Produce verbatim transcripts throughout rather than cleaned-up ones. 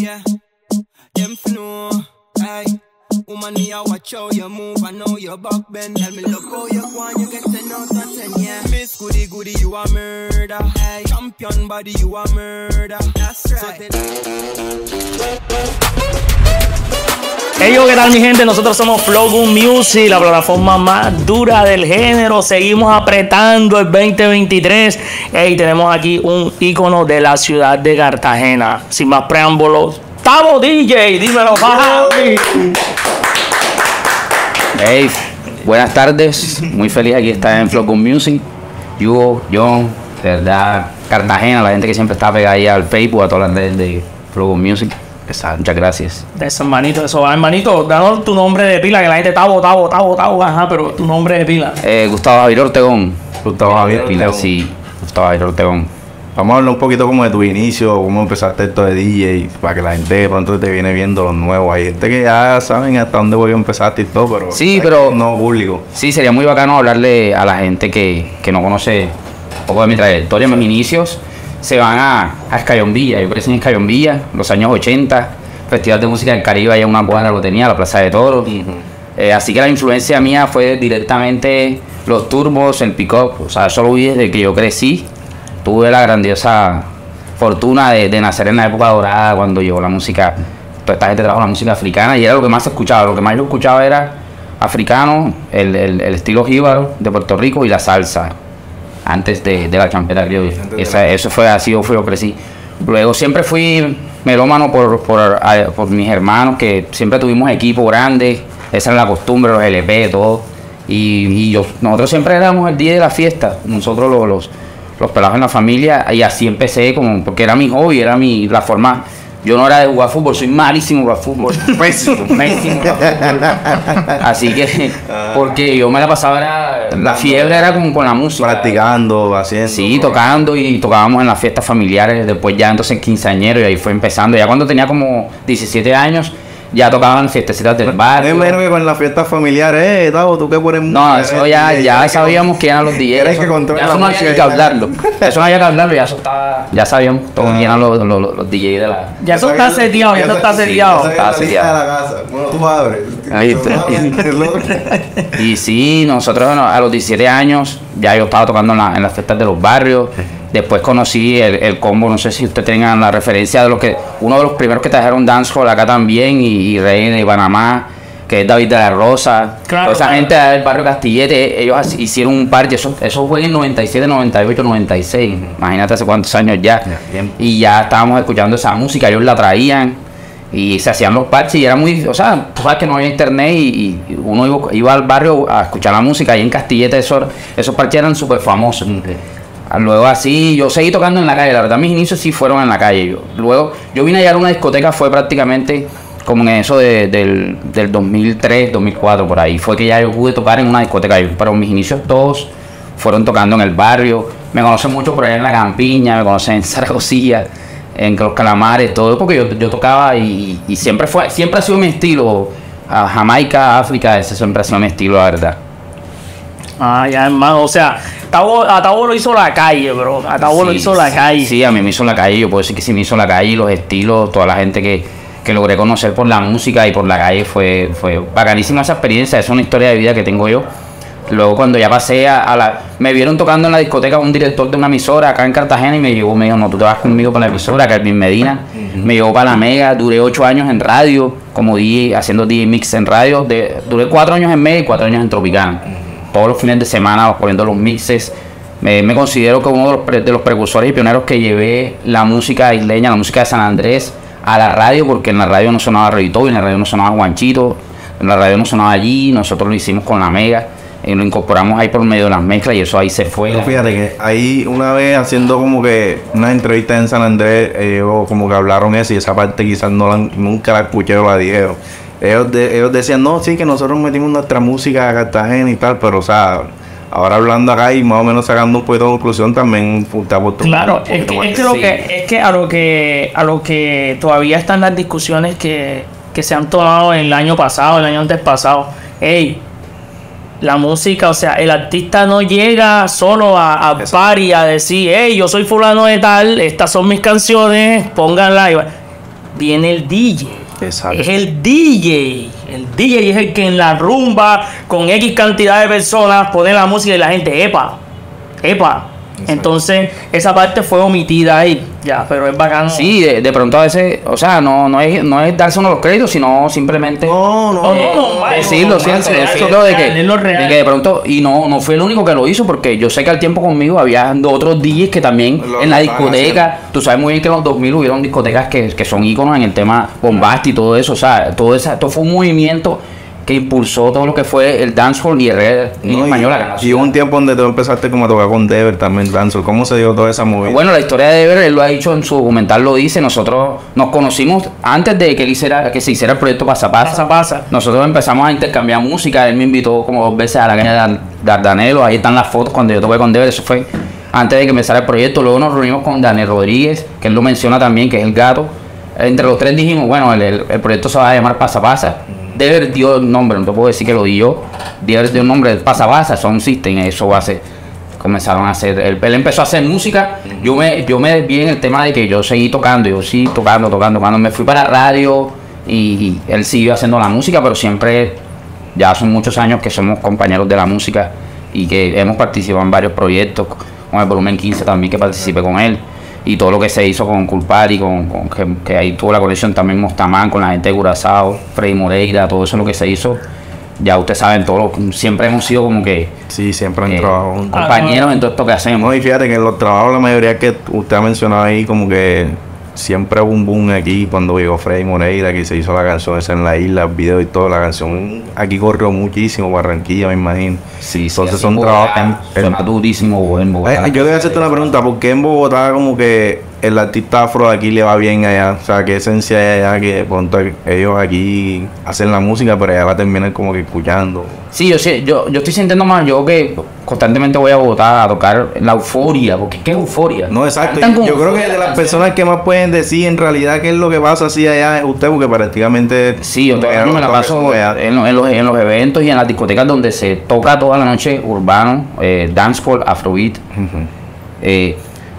yeah. Them flow, hey. Woman, me I watch how you move. I know your back bend. Tell me look how you want. You get ten out of ten, yeah. Miss Goody Goody, you a murder. Hey, champion body, you a murder. That's right. Hey yo, ¿qué tal mi gente? Nosotros somos Flow Good Music, la plataforma más dura del género. Seguimos apretando el veinte veintitrés. Hey, tenemos aquí un ícono de la ciudad de Cartagena. Sin más preámbulos, Tavo D J, dímelo, papi. Hey, buenas tardes. Muy feliz aquí estar en Flow Good Music. Yo, John, de verdad, Cartagena, la gente que siempre está pegada ahí al Facebook, a todas las redes de Flow Good Music. Muchas gracias. Eso, hermanito, eso va, hermanito. Danos tu nombre de pila, que la gente Tavo, Tavo, Tavo, Tavo, ajá, pero tu nombre de pila. Eh, Gustavo Javier Ortegón. Gustavo Javier Ortegón. Sí, Gustavo Javier Ortegón. Vamos a hablar un poquito como de tu inicio, cómo empezaste esto de D J, para que la gente de pronto te viene viendo los nuevos. Hay gente que ya saben hasta dónde voy a empezar y todo, pero sí, pero no público. Sí, sería muy bacano hablarle a la gente que, que no conoce un poco de mi trayectoria. Mis inicios se van a, a Escayón-Villa. Yo crecí en Escayón-Villa, los años ochenta, Festival de Música del Caribe, allá una cuadra lo tenía, la Plaza de Toros. Uh-huh. eh, así que la influencia mía fue directamente los turbos, el pick-up. O sea, eso lo vi desde que yo crecí. Tuve la grandiosa fortuna de, de nacer en la época dorada, cuando llegó la música, toda esta gente trajo la música africana y era lo que más se escuchaba. Lo que más yo escuchaba era africano, el, el, el estilo jíbaro de Puerto Rico y la salsa, antes de, de la champeta criolla. Esa, eso fue así, yo fui, yo crecí. Luego siempre fui melómano por, por, por mis hermanos, que siempre tuvimos equipo grande, esa era la costumbre, los L P, todo. Y, y yo, nosotros siempre éramos el día de la fiesta, nosotros los... los los pelados en la familia, y así empecé, como porque era mi hobby, era mi la forma. Yo no era de jugar fútbol, soy malísimo jugar fútbol, pésimo, pésimo. Así que, porque yo me la pasaba, era, la fiebre era con, con la música. Practicando, haciendo. Sí, tocando, y tocábamos en las fiestas familiares, después ya entonces quinceañero, y ahí fue empezando. Ya cuando tenía como diecisiete años, ya tocaban fiestecitas del barrio. Me imagino que con las fiestas familiares, eh, Tavo, tú que pones música. No, eso ya, ya sabíamos que eran los D Js. Que eso, ya eso no había que hablarlo. Eso no había que hablarlo, ya eso estaba. Ya sabíamos todos quién eran los, los, los, los D Js de la. Ya eso está seteado, ya eso está seteado. Está seteado. Bueno, tú abres. Ahí está. Y sí, nosotros bueno, a los diecisiete años, ya yo estaba tocando en, la, en las fiestas de los barrios. Después conocí el, el combo, no sé si ustedes tengan la referencia de lo que uno de los primeros que trajeron dancehall acá también, y, y Rey de Panamá, que es David de la Rosa. Claro, toda esa claro. gente del barrio Castillete, ellos hicieron un parche, eso, eso fue en noventa y siete, noventa y ocho, noventa y seis, imagínate hace cuántos años ya. Yeah, y ya estábamos escuchando esa música, ellos la traían y se hacían los parches, y era muy, o sea, tú sabes que no había internet, y, y uno iba, iba al barrio a escuchar la música, y en Castillete esos, esos parches eran súper famosos. Okay. Luego así, yo seguí tocando en la calle, la verdad mis inicios sí fueron en la calle. Yo, luego, yo vine allá a una discoteca, fue prácticamente como en eso de, del, del dos mil tres, dos mil cuatro, por ahí. Fue que ya yo pude tocar en una discoteca, pero mis inicios todos fueron tocando en el barrio. Me conocen mucho por allá en La Campiña, me conocen en Zaragozilla, en Los Calamares, todo, porque yo, yo tocaba y, y siempre fue, siempre ha sido mi estilo. A Jamaica, África, ese siempre ha sido mi estilo, la verdad. Ah, ya, hermano, o sea, Tavo, a Tavo lo hizo la calle, bro. A Tavo sí, lo hizo la calle. Sí, a mí me hizo la calle. Yo puedo decir que sí me hizo la calle, los estilos, toda la gente que, que logré conocer por la música y por la calle. Fue, fue bacanísima esa experiencia. Es una historia de vida que tengo yo. Luego, cuando ya pasé a, a la. Me vieron tocando en la discoteca un director de una emisora acá en Cartagena, y me llevó, me dijo, no, tú te vas conmigo para la emisora, Calvin Medina. Uh-huh. Me llevó para la Mega. Duré ocho años en radio, como D J, haciendo D J mix en radio. De, duré cuatro años en Mega y cuatro años en Tropicana. Uh-huh. Todos los fines de semana poniendo los mixes. Me, me considero que uno de los, pre, de los precursores y pioneros que llevé la música isleña, la música de San Andrés a la radio, porque en la radio no sonaba Redito, en la radio no sonaba Guanchito, en la radio no sonaba allí. Nosotros lo hicimos con la Mega y lo incorporamos ahí por medio de las mezclas, y eso ahí se fue. Pero fíjate que ahí una vez haciendo como que una entrevista en San Andrés, ellos como que hablaron eso, y esa parte quizás no la, nunca la escuché o la dijeron. Ellos, de, ellos decían, no, sí, que nosotros metimos nuestra música a Cartagena y tal, pero o sea, ahora hablando acá y más o menos sacando un poquito de conclusión, también por claro, es que, es, que lo que, es que a lo que a lo que todavía están las discusiones que, que se han tomado el año pasado, el año antes pasado. Ey, la música, o sea, el artista no llega solo a, a party a decir, hey, yo soy fulano de tal, estas son mis canciones, pónganla. viene el D J. Exacto. Es el D J. El D J es el que en la rumba, con X cantidad de personas, pone la música y la gente, epa, epa. Exacto. Entonces, esa parte fue omitida ahí, ya, pero es bacano. Sí, de, de pronto a veces, o sea, no, no, es, no es darse uno los créditos, sino simplemente No, no, Eh, no, no, decirlo, sí, no, sí, no, decirlo no, de no, que, es lo real. de que de pronto, y no, no fue el único que lo hizo, porque yo sé que al tiempo conmigo había otros D Js que también Lo en la estaban discoteca, tú sabes muy bien que en los dos mil hubieron discotecas que, que son íconos en el tema bombasti y todo eso, o sea, todo, esa, todo fue un movimiento que impulsó todo lo que fue el dancehall y el reggae en No, español. y, y hubo un tiempo donde tú empezaste como a tocar con Dever también, dancehall. ¿Cómo se dio toda esa movida? Bueno, la historia de Dever, él lo ha dicho en su documental, lo dice, nosotros nos conocimos antes de que él hiciera, que se hiciera el proyecto Pasa Pasa. Pasa, pasa. Nosotros empezamos a intercambiar música, él me invitó como dos veces a la caña de Dardanelo, ahí están las fotos cuando yo toqué con Dever, eso fue antes de que empezara el proyecto. Luego nos reunimos con Daniel Rodríguez, que él lo menciona también, que es el gato. Entre los tres dijimos, bueno, el, el, el proyecto se va a llamar Pasa Pasa. Dever dio el nombre, no te puedo decir que lo di yo. Dever dio el nombre de Pasa Pasa, son System, eso va a ser. Comenzaron a hacer, él, él empezó a hacer música. Yo me, yo me vi en el tema de que yo seguí tocando, yo sí tocando, tocando. Cuando me fui para radio y, y él siguió haciendo la música, pero siempre, ya son muchos años que somos compañeros de la música y que hemos participado en varios proyectos, con el Volumen quince también que participé con él. Y todo lo que se hizo con Culpari, con, con que, que ahí tuvo la conexión también Mostamán, con la gente de Curazao, Freddy Moreira, todo eso es lo que se hizo. Ya ustedes saben, todo lo, siempre hemos sido como que Sí, siempre han eh, trabajado juntos. compañeros en todo esto que hacemos. No, y fíjate que en los trabajos, la mayoría que usted ha mencionado ahí, como que siempre hubo un boom aquí cuando llegó Freddy Moreira, que se hizo la canción esa en la isla, el video y todo. La canción aquí corrió muchísimo, Barranquilla, me imagino. Sí, Entonces sí, son así en trabajos. Bogotá, en- suena durísimo en Bogotá. Eh, yo quería hacerte una pregunta, ¿por qué en Bogotá como que el artista afro de aquí le va bien allá? O sea, ¿qué esencia hay allá que de pronto ellos aquí hacen la música, pero allá la terminan como que escuchando? Sí, yo, sí, yo, yo estoy sintiendo más, yo que constantemente voy a Bogotá a tocar la euforia, porque ¿qué euforia? No, exacto. Cantan Yo, con yo creo que euforia de las las personas que más pueden decir en realidad qué es lo que pasa así allá es usted, porque prácticamente... Sí, yo todavía allá me la los paso toques allá. en, los- en los, en los eventos y en las discotecas donde se toca toda la noche urbano, eh, dancehall, afrobeat. Ujú. Eh,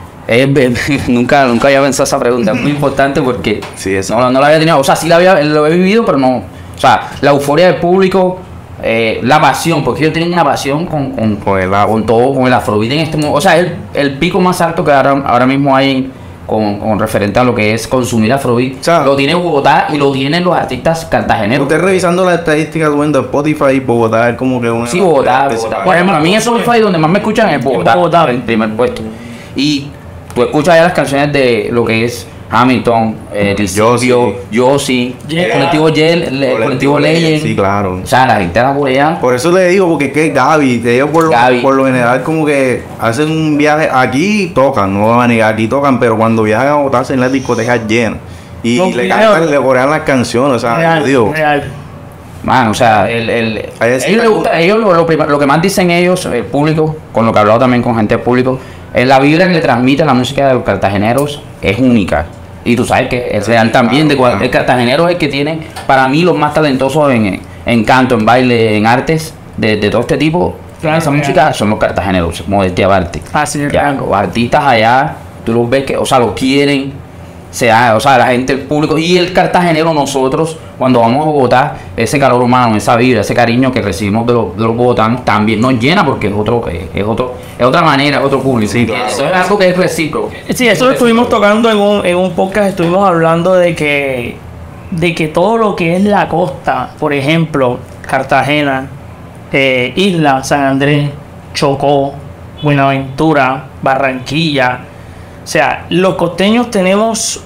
es- nunca, nunca había pensado esa pregunta, es muy importante porque Sí, eso. no, no la había tenido, o sea, sí la había, lo he vivido, pero no, o sea, la euforia del público, eh, la pasión, porque ellos tienen una pasión con, con, Con el afro. con todo, con el afrobeat en este momento, o sea, el, el pico más alto que ahora, ahora mismo hay en- con, con referente a lo que es consumir afrobeat, O sea, lo tiene Bogotá y lo tienen los artistas cartageneros. Usted revisando las estadísticas bueno, de Spotify, Bogotá es como que una... Sí, Bogotá, Bogotá. Por ejemplo, a mí en Spotify donde más me escuchan es Bogotá, Bogotá. en primer puesto. Y tú escuchas ya las canciones de lo que es Hamilton, eh, Tricipio, Yossi, Yeah. Colectivo Yel, le- Colectivo Legend. Sí, claro. O sea, la gente la por allá. Por eso le digo, porque es que Gaby, ellos por lo, Gaby. por lo general como que hacen un viaje, aquí tocan, no van a negar, aquí tocan, pero cuando viajan a botarse en las discotecas llenas y No, le creo. cantan, le corean las canciones, o sea, Real, yo digo, real. Man, o sea, el, el, Ahí es- ellos, les gusta- ellos lo, lo prim- lo que más dicen ellos, el público, con lo que he hablado también con gente del público, es la vibra que le transmite la música de los cartageneros es única. Y tú sabes que es real también, de cual- el cartagenero es el que tiene, para mí, los más talentosos en, en canto, en baile, en artes, de, de todo este tipo. Claro, esa real. música son los cartageneros, modestia aparte. Así es, Ya, real. los artistas allá, tú los ves que, o sea, los quieren, se da, o sea, la gente, el público y el cartagenero, nosotros, cuando vamos a Bogotá, ese calor humano, esa vida, ese cariño que recibimos de los, de los bogotanos también nos llena porque es otro, es, es otro, es otra manera, otro público. Sí, claro. Eso es algo que es recíproco. Sí, eso lo estuvimos tocando en un, en un podcast, estuvimos hablando de que, de que todo lo que es la costa, por ejemplo, Cartagena, eh, Isla, San Andrés, Chocó, Buenaventura, Barranquilla, o sea, los costeños tenemos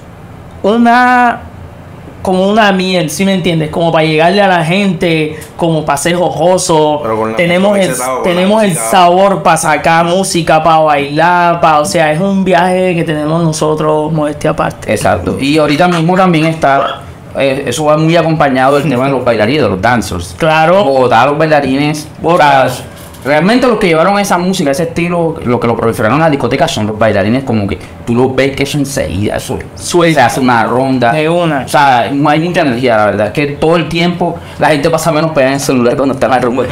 una como una miel, ¿sí me entiendes? Como para llegarle a la gente, como para ser jojoso. Pero con la Tenemos música el, excetada, con la tenemos el música- sabor para sacar música, para bailar, para, o sea, es un viaje que tenemos nosotros, modestia aparte. Exacto. Y ahorita mismo también está, eh, eso va muy acompañado del tema de los bailarines, de los dancers. Claro. Bogotá, los bailarines, o sea, realmente los que llevaron esa música, ese estilo, lo que lo proliferaron en las discotecas son los bailarines, como que tú los ves que eso enseguida, eso se hace una ronda. De una. O sea, no hay mucha energía, la verdad. Es que todo el tiempo la gente pasa menos pegada en el celular cuando está en la rumba.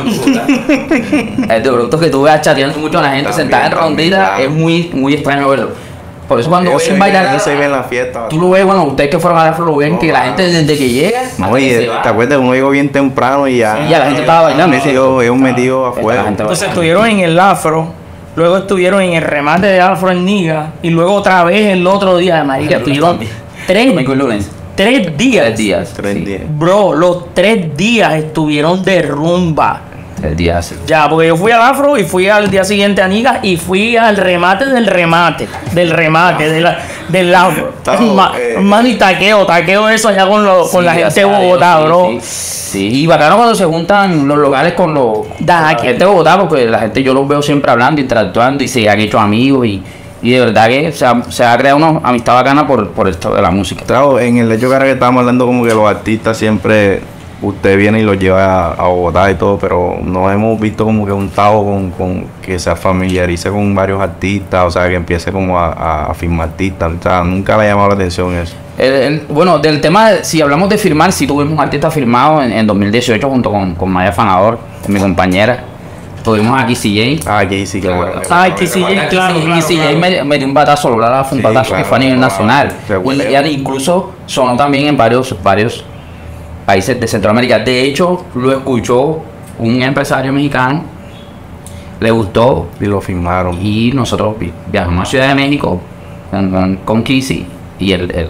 Es de pronto que tú veas chateando mucho a la gente También, sentada en también, rondita, claro. es muy, muy extraño verlo. Por eso cuando Ellos se ven ven- bailar, ellos se ven en la fiesta. tú lo ves, bueno, ustedes que fueron a Afro lo ven, que la gente desde que llega, No, y se va. te acuerdas, uno llegó bien temprano y ya. Y ya la gente estaba bailando. Metido, ellos metidos La afuera. gente va- Entonces estuvieron en el afro, luego estuvieron en el remate de afro en Niga y luego otra vez el otro día de marica. Estuvieron tres, Domingo y lunes. tres días. Tres días. Tres sí. días. Bro, los tres días estuvieron de rumba. Tres días. Ya, porque yo fui al afro y fui al día siguiente a Niga y fui al remate del remate, del remate, de la, del afro. Estaba, Ma- eh, Mano, y taqueo, taqueo eso allá con, lo- con la Sí, gente de gracias a Bogotá, Dios, bro. sí, sí. Sí, y bacano cuando se juntan los locales con los Da, con la que- gente de Bogotá, porque la gente yo los veo siempre hablando, interactuando y se han hecho amigos y, y de verdad que se ha, se ha creado una amistad bacana por, por esto de la música. Claro, en el hecho que ahora que estábamos hablando como que los artistas siempre usted viene y los lleva a, a Bogotá y todo, pero no hemos visto como que un Tao con, con que se familiarice con varios artistas, o sea, que empiece como a, a, a firmar artistas, o sea, nunca le ha llamado la atención eso. El- el- bueno, del tema, de- si hablamos de firmar, si tuvimos un artista firmado en, en dos mil dieciocho junto con, con Maya Fanador, con mi compañera. Tuvimos a Kissy J. Ah, aquí sí que bueno. Ay, Kissy J, claro, Y claro, Kissy claro. J me, me dio un batazo, Lola fue un Sí, batazo claro, que fue a nivel claro. nacional. Se Y, huele. y incluso sonó también en varios, varios países de Centroamérica. De hecho, lo escuchó un empresario mexicano, le gustó Y lo firmaron. y nosotros vi- viajamos a Ciudad de México con, con, con Kissy y él, él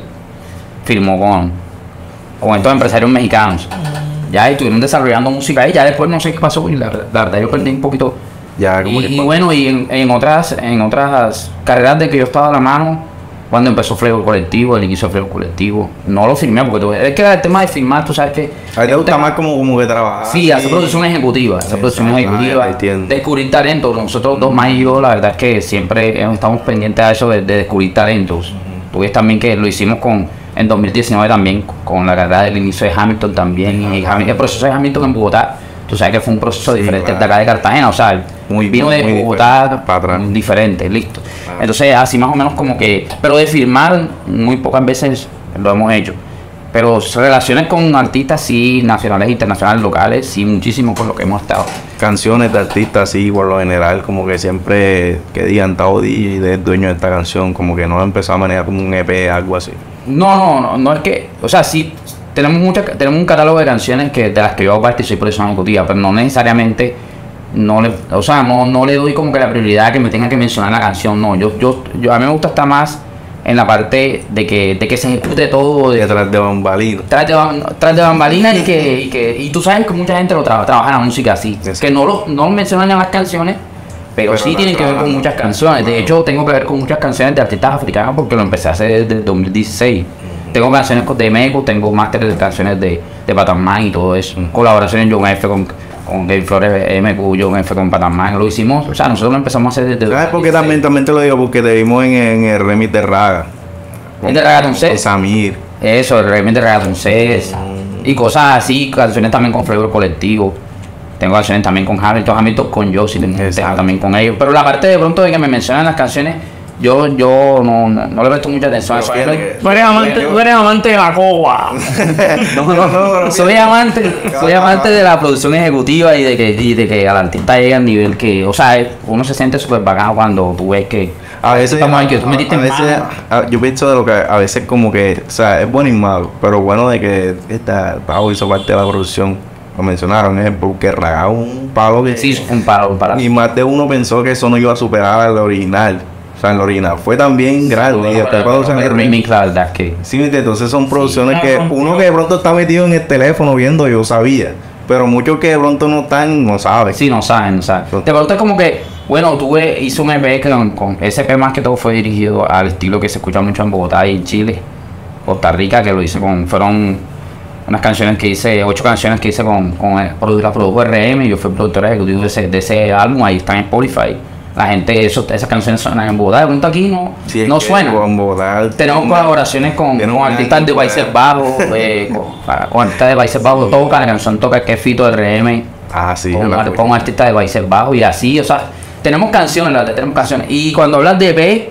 firmó con, con estos empresarios mexicanos. Ya estuvieron desarrollando música ahí, ya después no sé qué pasó y la, verdad- la verdad yo perdí un poquito. Ya, como Y, que y bueno, y en, en otras en otras carreras de que yo estaba a la mano, cuando empezó Fuego Colectivo, el inicio de Fuego Colectivo, no lo firmé porque tú- es que el tema de firmar, tú sabes que... a ti te gusta más como, como que trabajar. Sí, hacer producción ejecutiva, hacer producción Exacto, ejecutiva, ah, entiendo. descubrir talentos. Nosotros dos, más y yo, la verdad es que siempre hemos- estamos pendientes a eso de, de descubrir talentos. Tú ves también que lo hicimos con en dos mil diecinueve también, con la carrera del inicio de Hamilton también. Y Ham- el proceso de Hamilton en Bogotá, tú sabes que fue un proceso Sí, diferente claro. de acá de Cartagena, o sea, Muy- vino de muy Bogotá diferente, para atrás. muy diferente, listo. Claro. Entonces, así más o menos como que, pero de firmar, muy pocas veces lo hemos hecho. Pero relaciones con artistas, sí, nacionales, internacionales, locales, sí, muchísimo con lo que hemos estado. Canciones de artistas así, por lo general, como que siempre que digan Tao D J es dueño de esta canción, como que no empezó a manejar como un E P, algo así. No, no, no, no es que, o sea, sí, tenemos mucha, tenemos un catálogo de canciones que de las que yo hago parte y soy producción ejecutiva, pero no necesariamente, no le, o sea, no, no le doy como que la prioridad que me tenga que mencionar la canción, no, yo, yo, yo a mí me gusta estar más en la parte de que, de que se ejecute todo, de, Detrás de bambalinas. tras de, bam- tras de bambalinas y que, y que, y tú sabes que mucha gente lo tra- trabaja en la música así, Exacto. que no lo, no lo mencionan en las canciones, pero, Pero sí la tienen que ver con trabajan. muchas canciones. De hecho, tengo que ver con muchas canciones de artistas africanos porque lo empecé a hacer desde el dos mil dieciséis. Tengo canciones con- de Meco, tengo másteres de canciones de, de Patamán y todo eso. Colaboraciones John F con, con Gabe Flores, M Q, John F con Patamán. Lo hicimos, o sea, nosotros lo empezamos a hacer desde ¿Sabes por qué también, también te lo digo? Porque te vimos en, en el remix de Raga. El de Reggaeton Con Sex. Samir. Eso, el remix de Reggaeton Sex y cosas así, canciones también con Flavor Colectivo. Tengo canciones también con Hamilton, Hamilton con Josie, tengo Exacto. también con ellos. Pero la parte de pronto de que me mencionan las canciones, yo, yo no, no, no le presto mucha atención a eso. Pero Yo- fíjate Tú eres amante, tú eres amante de la coba. No, no, no, soy amante, soy amante de la producción ejecutiva y de que, y de que al artista llegue al nivel que, o sea, uno se siente súper bacano cuando tú ves que A veces, estamos aquí, tú metiste a veces mano. a- yo pienso de lo que a veces como que, o sea, es bueno y malo, pero bueno de que esta Pau hizo parte de la producción. Lo mencionaron, es porque Raga un palo que Sí, un paro, un paro. y más de uno pensó que eso no iba a superar al original. O sea, el original fue también grande. Y después cuando se el remix, la verdad es que Sí, ¿viste? Entonces son producciones Sí. que uno que de pronto está metido en el teléfono viendo, yo sabía. Pero muchos que de pronto no están, no saben. sí, no saben, no saben. Te pregunto como que, bueno, tuve, hice un E P que con, con ese E P más que todo fue dirigido al estilo que se escucha mucho en Bogotá y en Chile, Costa Rica, que lo hice con, fueron unas canciones que hice, ocho canciones que hice con, con el, produ- la produjo R M, y yo fui productor ejecutivo de ese, de ese álbum, ahí está en Spotify. La gente, eso, esas canciones suenan en Bogotá, de pronto aquí no, Sí, es no que suenan. con Bogotá- Tenemos colaboraciones con, Tiene con un artistas de gran Países poder. Bajos, eh, con, con artistas de Países Bajos, toca, la canción toca que es Fito de R M, Ah, sí. con, yo la ar- escuché. con artistas de Países Bajos y así, o sea, tenemos canciones, la verdad, tenemos canciones. Y cuando hablas de E P,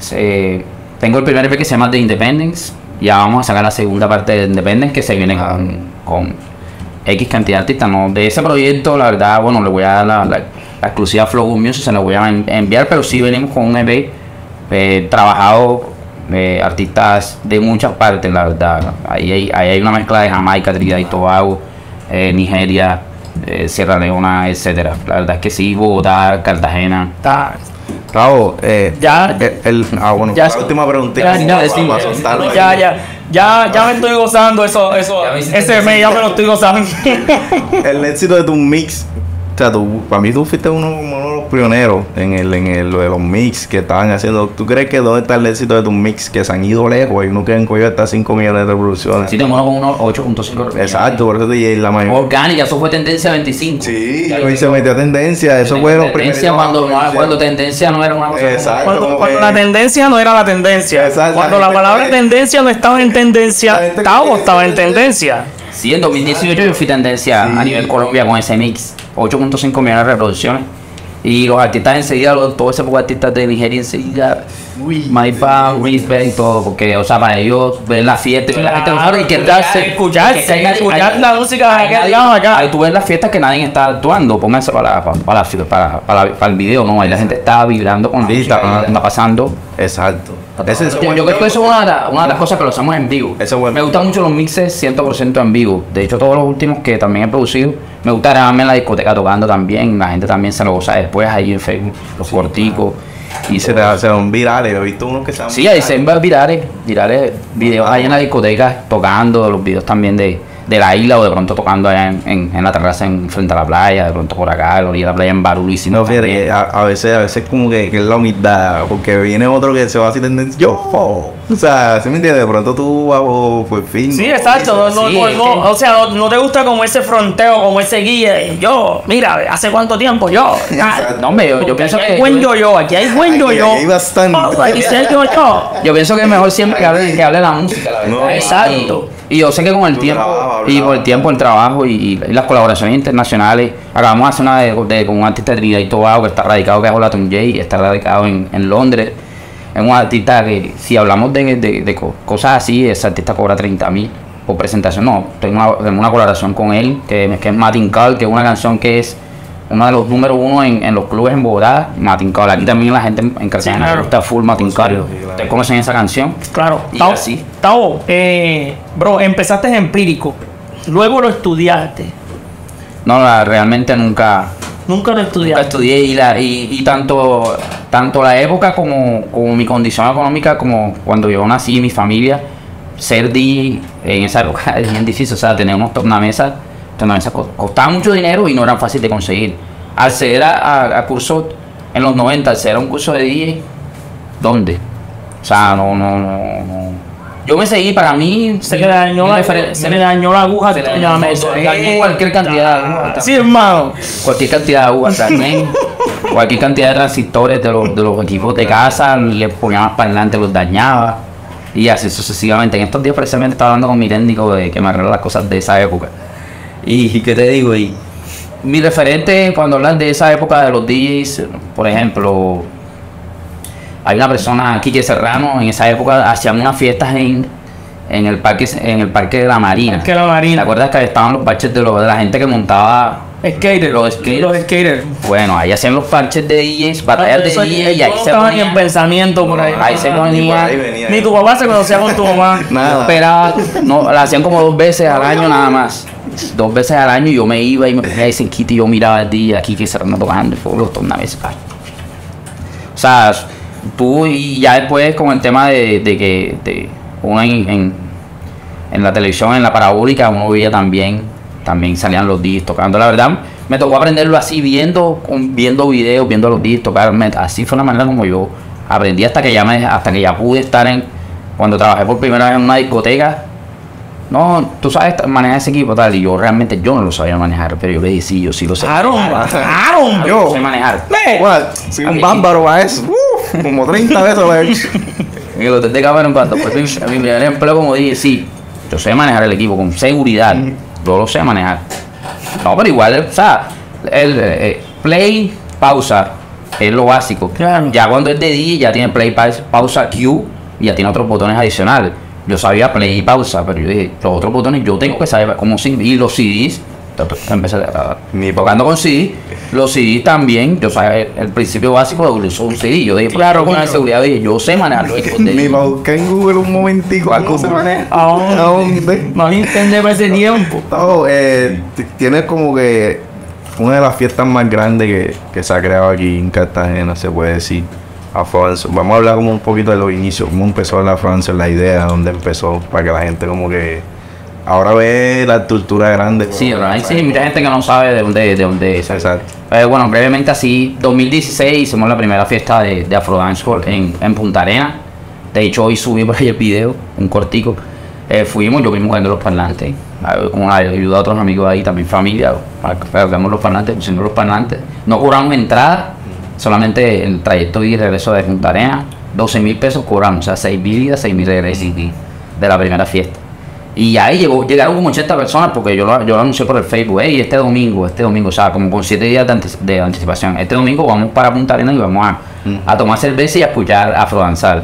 se- tengo el primer E P que se llama The Independence, ya vamos a sacar la segunda parte de Independence que se viene Ah. con, con X cantidad de artistas, ¿no? De ese proyecto, la verdad, bueno, le voy a dar la, la- la exclusiva a Flow Music, se la voy a en- enviar, pero sí venimos con un E P He trabajado eh, artistas de muchas partes, la verdad. Ahí hay, ahí hay una mezcla de Jamaica, Trinidad y Tobago, eh, Nigeria, eh, Sierra Leona, etcétera. La verdad es que sí, Bogotá, Cartagena. Está- Bravo, eh, Ya. el, el- ah, bueno, Ya- la última pregunta. ya- ya decimos. Ya, ya, ya, ya me estoy gozando eso, eso, Ya me hiciste ese mes ya me lo estoy gozando. El éxito de tu mix. O sea, tú, para mí tú fuiste uno, uno de los pioneros en el, en el, lo de los mix que estaban haciendo. ¿Tú crees que dónde está el éxito de tus mix que se han ido lejos? Y uno que en Coyo está cinco millones de reproducciones. Sí, tengo uno con unos ocho punto cinco. Exacto, por eso te dije la mayoría. Orgánica, eso fue tendencia veinticinco. Sí, Ya, y se metió a tendencia. Eso fue los tendencia primeros- cuando, cuando tendencia no era una cosa. Exacto. Cuando, como cuando que- la tendencia no era la tendencia. Exacto. Cuando la palabra tendencia no estaba en tendencia, La gente- Tavo estaba en tendencia. Sí, en dos mil dieciocho yo fui tendencia a nivel Colombia con ese mix. ocho punto cinco millones de reproducciones. Y los artistas enseguida, los, todos esos artistas de Nigeria enseguida, Maipa, Respect y todo, porque, o sea, para ellos ver la fiesta y ver la gente Claro, y que escucharse, escucharse, que- que- escuchar hay- la música de hay aquel nadie- lado acá. Ahí tú ves las fiestas que nadie está actuando, pónganse para, para, para, para, para, para- para el video, ¿no? Ahí la gente está vibrando con la Sí, música, está- y está pasando. Exacto. Ese es Yo, yo creo que eso es una de, las- una de las cosas que lo hacemos en vivo. Eso es bueno. Me gustan mucho los mixes cien por ciento en vivo. De hecho, todos los últimos que también he producido, me gusta grabarme en la discoteca tocando también. La gente también se lo goza después ahí en Facebook, los corticos. Y se te hacen virales. He visto unos que se han Sí, ahí se ven virales, virales videos ahí en la discoteca tocando, los videos también de, de la isla o de pronto tocando allá en, en, en la terraza en, frente a la playa, de pronto por acá, en la orilla de la playa en Barulho y sin No, fíjate, que a, a veces, a veces como que, que es la humildad, porque viene otro que se va así tendencia, yo, o sea, ¿sí me entiendes? De pronto tú vas oh, pues fin. Sí, exacto. No, no, Sí, no, es no, que- o sea, no, no te gusta como ese fronteo, como ese guía. de Yo, mira, ¿hace cuánto tiempo? Yo. Ah, No, hombre, yo, yo pienso aquí que... hay buen yo-yo, aquí hay buen yo-yo. Aquí hay bastante. Oh, aquí sí hay yo-yo. Yo pienso que es mejor siempre que hable, que hable la música, la verdad. No, exacto. Y, y yo sé que con el Tu tiempo, trabajo, y con hablaba. el tiempo, el trabajo y, y- y las colaboraciones internacionales, acabamos de hacer una de, de- con un artista de Trinidad y Tobago que está radicado, que es Olaton J, está radicado en, en Londres. Es un artista que, si hablamos de, de- de co- cosas así, ese artista cobra treinta mil por presentación. No, tengo una, tengo una colaboración con él, que, que es Martin Call, que es una canción que es uno de los números uno en, en los clubes en Bogotá, Martin Call. Aquí también la gente en, en Cartagena Sí, claro. le gusta full Martin Call. sí, claro. ¿Ustedes conocen esa canción? Claro. Y Tavo, así. Tavo, eh, bro, empezaste en empírico. Luego lo estudiaste. No, la- realmente nunca, Nunca lo nunca estudiaste. estudié y, la, y, y tanto, tanto la época como, como mi condición económica, como cuando yo nací, mi familia, ser D J en esa época es bien difícil, o sea, tener unos tornamesas, tornamesas co- costaba mucho dinero y no eran fáciles de conseguir. Acceder a, a, a cursos en los noventa, acceder a un curso de D J, ¿dónde? O sea, no, no, no, no. Yo me seguí, para mí, Se le dañó mi la, referen- se le dañó la aguja. se le ya me- dañó, se dañó cualquier cantidad de agujas. Sí, hermano. Cualquier cantidad de aguas también, cualquier cantidad de transistores de los, de los equipos de casa, le ponía más para adelante, los dañaba y así sucesivamente. En estos días precisamente estaba hablando con mi técnico de que me arregla las cosas de esa época. Y, y qué te digo, y mi referente cuando hablan de esa época de los D Js, por ejemplo, hay una persona, Quique Serrano, en esa época hacían unas fiestas en, en el parque en el parque de la Marina. Parque de la Marina. ¿Te acuerdas que estaban los parches de, los, de la gente que montaba Skater. los skaters? Los skaters. Bueno, ahí hacían los parches de D Js, batallas de Eso- D Js y ahí todos se estaban en ponían. pensamiento por ahí. Ahí se Ni por ponía. ahí venía. Ni tu papá se conocía con tu mamá. Nada. Yo esperaba, no, la hacían como dos veces al año nada más. Dos veces al año y yo me iba y me ponía ahí cerquita y yo miraba el día aquí que se estaban tocando y fue los tornaves. O sea, tú y ya después con el tema de, de que de uno en, en, en la televisión, en la parabólica, uno veía también, también salían los D Js tocando. La verdad, me tocó aprenderlo así, viendo, con- viendo videos, viendo a los D Js tocar. Me- Así fue la manera como yo aprendí hasta que ya me, hasta que ya pude estar en, cuando trabajé por primera vez en una discoteca. No, tú sabes manejar ese equipo tal, y yo realmente yo no lo sabía manejar, pero yo le dije, sí, yo sí lo sé. Claro, claro. Yo sé manejar. Bueno, soy un bárbaro a eso. Uf, como treinta veces lo he hecho. En el hotel de Cameron, cuando fue mi, mi primer empleo, como dije, sí, yo sé manejar el equipo con seguridad, yo lo sé manejar. No, pero igual, o sea, el, eh, play, pausa, es lo básico. Claro. Ya cuando es de D J, ya tiene play, pa- pausa, cue, y ya tiene otros botones adicionales. Yo sabía play y pausa, pero yo dije, los otros botones yo tengo que saber cómo sí, y los C Ds, entonces empecé a, Ni tocando con C D, Los C Ds también, yo sabía el, el principio básico de usar un C D. Yo dije, Claro, con la claro. seguridad dije, yo sé manejar los equipos de Ni para buscar en Google un momentico. ¿Cómo se maneja? ¿A dónde? ¿A dónde? No entendí para ese tiempo. No, eh, t- tienes como que una de las fiestas más grandes que, que se ha creado aquí en Cartagena, se puede decir. Afro-Dance. Vamos a hablar como un poquito de los inicios, cómo empezó la Afro-Dance, la idea, dónde empezó, para que la gente como que ahora ve la estructura grande. Sí, ¿verdad? Hay sí, mucha gente que no sabe de dónde, de dónde es. Exacto. Eh, bueno, brevemente así, dos mil dieciséis hicimos la primera fiesta de, de Afro-Dance en, en Punta Arena. De hecho, hoy subí por ahí el video, un cortico. Eh, fuimos, yo mismo viendo los parlantes, eh, con la ayuda de otros amigos ahí, también familia, para que veamos los parlantes, pusimos los parlantes. No cobramos entrada, solamente el trayecto y regreso de Punta Arena, doce mil pesos cobramos, o sea, seis mil idas, seis mil regresos de la primera fiesta. Y ahí llegó, llegaron como ochenta personas porque yo lo, yo lo anuncié por el Facebook. Hey, este domingo, este domingo, o sea, como con siete días de, antes, de anticipación. Este domingo vamos para Punta Arenas y vamos a, Mm. a tomar cerveza y a escuchar afrodanzar.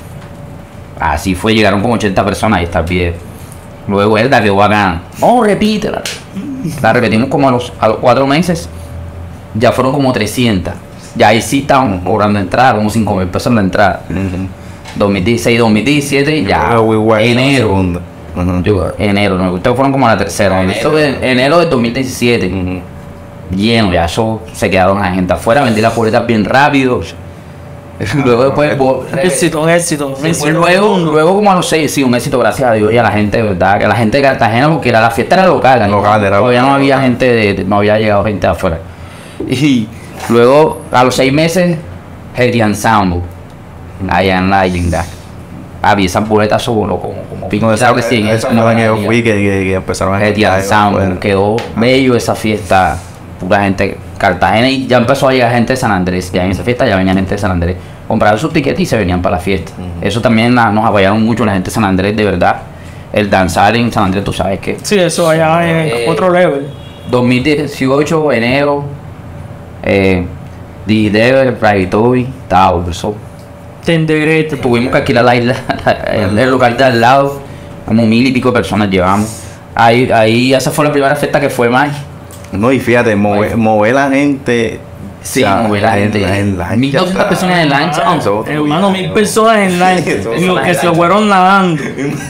Así fue, llegaron como ochenta personas y está el video. Luego él la quedó bacán. Oh, repítela. La repetimos como a los, a los cuatro meses. Ya fueron como trescientas. Ya ahí sí estaban cobrando entrada, como cinco mil pesos la entrada. dos mil dieciséis, dos mil diecisiete, ya. Muy bueno, Enero. segunda. Ujú. Yo, enero, no, ustedes fueron como a la tercera. Enero de, enero de dos mil diecisiete. Ujú. Lleno, ya eso se quedaron la gente afuera, vendí las boletas bien rápido. Luego después, bo- Éxito, un éxito. un después éxito. luego, luego como a los seis, sí, un éxito, gracias a Dios y a la gente, de verdad, que la gente de Cartagena, porque era, la fiesta era local, ¿no? Local, era todavía no local. había gente, de, de- no había llegado gente de afuera. Y luego, a los seis meses, Heady Ensemble, allá en la isla. Había esas boletas solo como, como pico. No, Claro que sí, en esa eso no la que yo había. fui, que, que, que empezaron a Heady Ensemble, quedó bello esa fiesta, pura gente Cartagena, y ya empezó a llegar gente de San Andrés, ya en esa fiesta ya venía gente de San Andrés, compraron sus tiquetes y se venían para la fiesta. Eso también la- nos apoyaron mucho la gente de San Andrés, de verdad. El danzar en San Andrés, tú sabes que Sí, eso allá en Eh, otro level. dos mil dieciocho, enero, eh, D-Dever, Private Toby, Tao, eso. Tenderete. Tuvimos que alquilar la isla, el, el local de al lado, como mil y pico de personas llevamos. Ahí, ahí, esa fue la primera fiesta que fue más. No, y fíjate, mover, mover la gente. Sí, o sea, mover la gente. En lancha. mil doscientas personas en lancha. Ah, eso- Hermano, mil personas en line. Eso- Y los que se fueron nadando.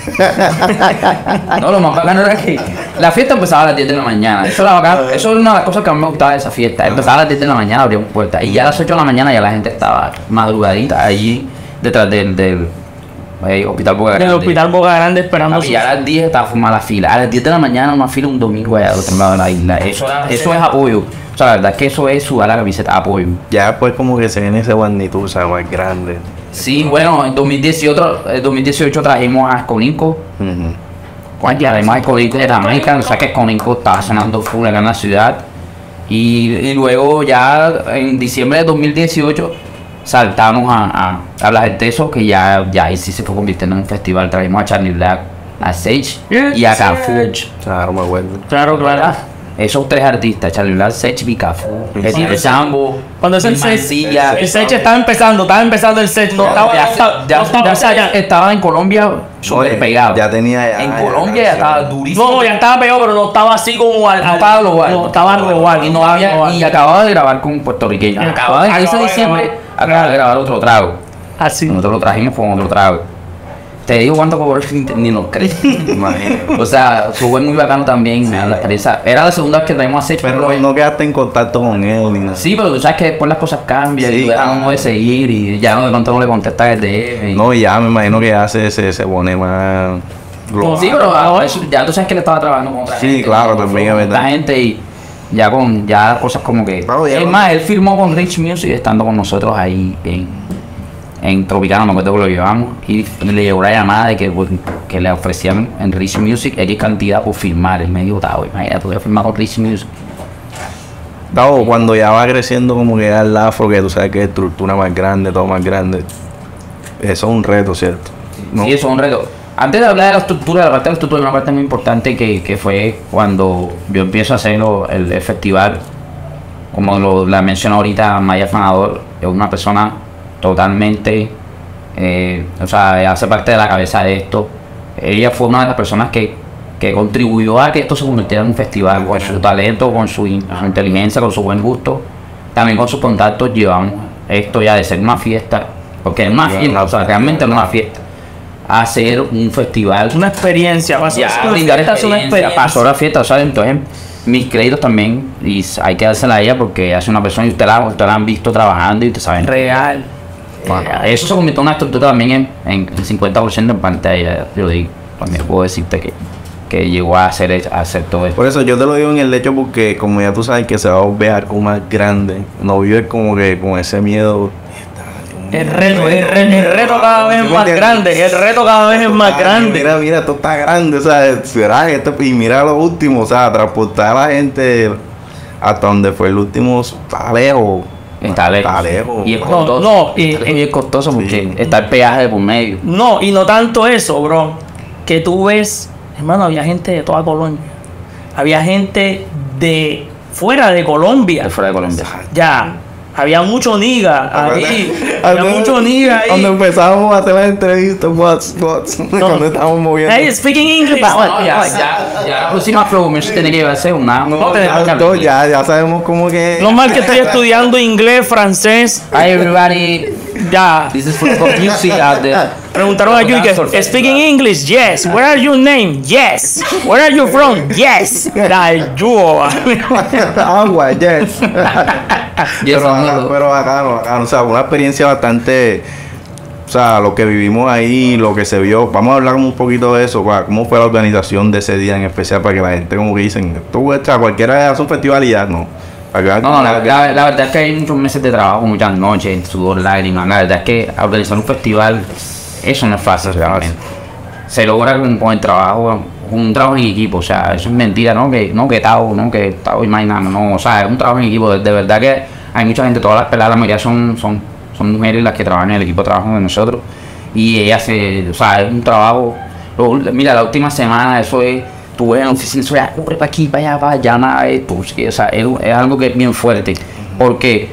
No, lo más bacano era que la fiesta empezaba a las diez de la mañana. Eso era bacano. Eso es una de las cosas que a mí me gustaba de esa fiesta. Empezaba a las diez de la mañana, abríamos puertas. Y ya a las ocho de la mañana ya la gente estaba madrugadita allí detrás del, del eh, hospital Boca Del Grande. hospital Boca Grande esperando Papi, su. y a las diez estaba formada la fila. A las diez de la mañana una fila un domingo allá al otro lado de la isla. Eso, eso es apoyo. O sea, la verdad es que eso es sudar la camiseta, apoyo. Ya después como que se viene ese magnitud, o sea, más grande. Sí, bueno, en dos mil dieciocho, en dos mil dieciocho trajimos a Escolinco. Ujú. Cuando además Escolinco de Jamaica, o sea que Escolinco estaba sonando full acá en la ciudad. Y, y luego ya en diciembre de dos mil dieciocho saltamos a, a, a Las Artesos, que ya, ya ahí sí se fue convirtiendo en un festival. Trajimos a Charlie Black, a Sage y a Cafuch. Claro, me acuerdo. Claro, claro. Esos tres artistas, Charlie Black, Sage y Cafu. Sí. El Sambo, Cuando es el y set, Mancilla. el set estaba empezando, estaba empezando el set. No, estaba, Ya, estaba- ya- no estaba- ya o sea, ya- estaba en Colombia súper Oye, pegado. Ya tenía ya. en ya Colombia ya canción. estaba durísimo. No, no, ya estaba peor, pero no estaba así como al. al- estaba global. No, estaba global. Y no había, global. y acababa de grabar con un puertorriqueño. Y Acababa de, acababa ese de diciembre grabar. acababa de grabar otro trago. Así. Nosotros lo trajimos con otro trago. Te digo cuánto cobró el fin, ni lo crees. Imagínate. O sea, fue muy bacano también. me da la experiencia. Era la segunda vez que traímos a Sech, Pero pero no quedaste en contacto con él ni nada. sí, pero tú sabes que después las cosas cambian Sí. y tú dejas uno de seguir y ya no de pronto no le contestas el D M. y- No, ya me imagino que ya se, se, se pone más. global. Sí, pero a- eso- ya tú sabes que le estaba trabajando con otra Sí, gente. claro, con- también con es verdad. otra gente y ya con ya cosas como que. Claro, ya es no- más, él firmó con Rich Music estando con nosotros ahí en, en Tropicana, me acuerdo que lo llevamos. Y le llegó la llamada de que, pues, que le ofrecían en Rich Music X cantidad por firmar. Él me dijo, "Tao, imagínate, tú voy a firmar con Rich Music". Dado, cuando ya va creciendo como que el afro, que tú sabes que es estructura más grande, todo más grande. Eso es un reto, ¿cierto? ¿No? Sí, eso es un reto. Antes de hablar de la estructura, la parte de la estructura, una parte muy importante que, que fue cuando yo empiezo a hacer lo- el, el festival, como lo, la mencionó ahorita Maya Fanador, es una persona totalmente, eh, o sea, hace parte de la cabeza de esto. Ella fue una de las personas que, que contribuyó a que esto se convirtiera en un festival, con su talento, con su, in- su inteligencia, con su buen gusto, también con sus contactos llevamos esto ya de ser una fiesta, porque es una fiesta, o sea, realmente no es una fiesta, a ser un festival. Una experiencia, pasó, Ya, una brindar fiesta es una experiencia, experiencia. pasó la fiesta, o sea, entonces mis créditos también, y hay que dársela a ella porque hace una persona y usted la, usted la han visto trabajando y te saben. Real. Eh, Eso se convirtió en una estructura también en, en el cincuenta por ciento en pantalla, yo digo, también puedo decirte que, que llegó a hacer, a hacer todo eso. Por eso yo te lo digo en el hecho porque como ya tú sabes que se va a volver algo más grande, no vives como que con ese miedo. El reto, el, re- el reto cada vez es más grande, el reto cada vez es más Ay, grande. Mira, mira, esto está grande, o sea, será esto, y mira lo último, o sea, transportar a la gente hasta donde fue el último, está lejos. Está lejos. Está lejos. Y es No, costoso. no, y- y, es costoso porque Sí. está el peaje de por medio. No, y no tanto eso, bro. Que tú ves, hermano, había gente de toda Colombia. Había gente de fuera de Colombia. De fuera de Colombia. Ya. Había mucho niga ahí. Había Cuando- mucho niga Cuando ahí. empezamos a hacer las entrevistas, what's, what's, cuando estábamos moviendo. Hey, speaking English. No, ya, ya, ya la próxima Flow Music tiene que llevarse una. No, pero- ya, no, ya, ya sabemos cómo que. No mal que estoy estudiando inglés, francés. Hi everybody, Ya. this is Flow Music at the. Preguntaron a Yui que speaking English, yes. Where are your name? Yes. Where are you from? Yes. La yo. Agua, yes. Yes, pero, amigo. acá- pero bacano, bacano, o sea, una experiencia bastante. O sea, lo que vivimos ahí, lo que se vio. Vamos a hablar un poquito de eso, pa, cómo fue la organización de ese día en especial para que la gente, como que dicen, tú, o sea, cualquiera hace un festival y ya, no. Para que vean No, no, que- la, la- la verdad es que hay muchos meses de trabajo, muchas noches, sudor, lágrimas. La verdad es que organizar un festival, eso no es fácil realmente. Se logra con, con el trabajo, con un trabajo en equipo, o sea, eso es mentira, ¿no? Que no que Tao, no que Tao imaginando, no, o sea, es un trabajo en equipo. De, de verdad que hay mucha gente, todas las peladas, la mayoría son, son, son mujeres las que trabajan en el equipo de trabajo de nosotros. Y ellas se, o sea, es un trabajo. lo- Mira, la última semana, eso es. Tú ves en la oficina, eso ya corre para aquí, para allá, para allá, nada de esto. O sea, es, es algo que es bien fuerte. Porque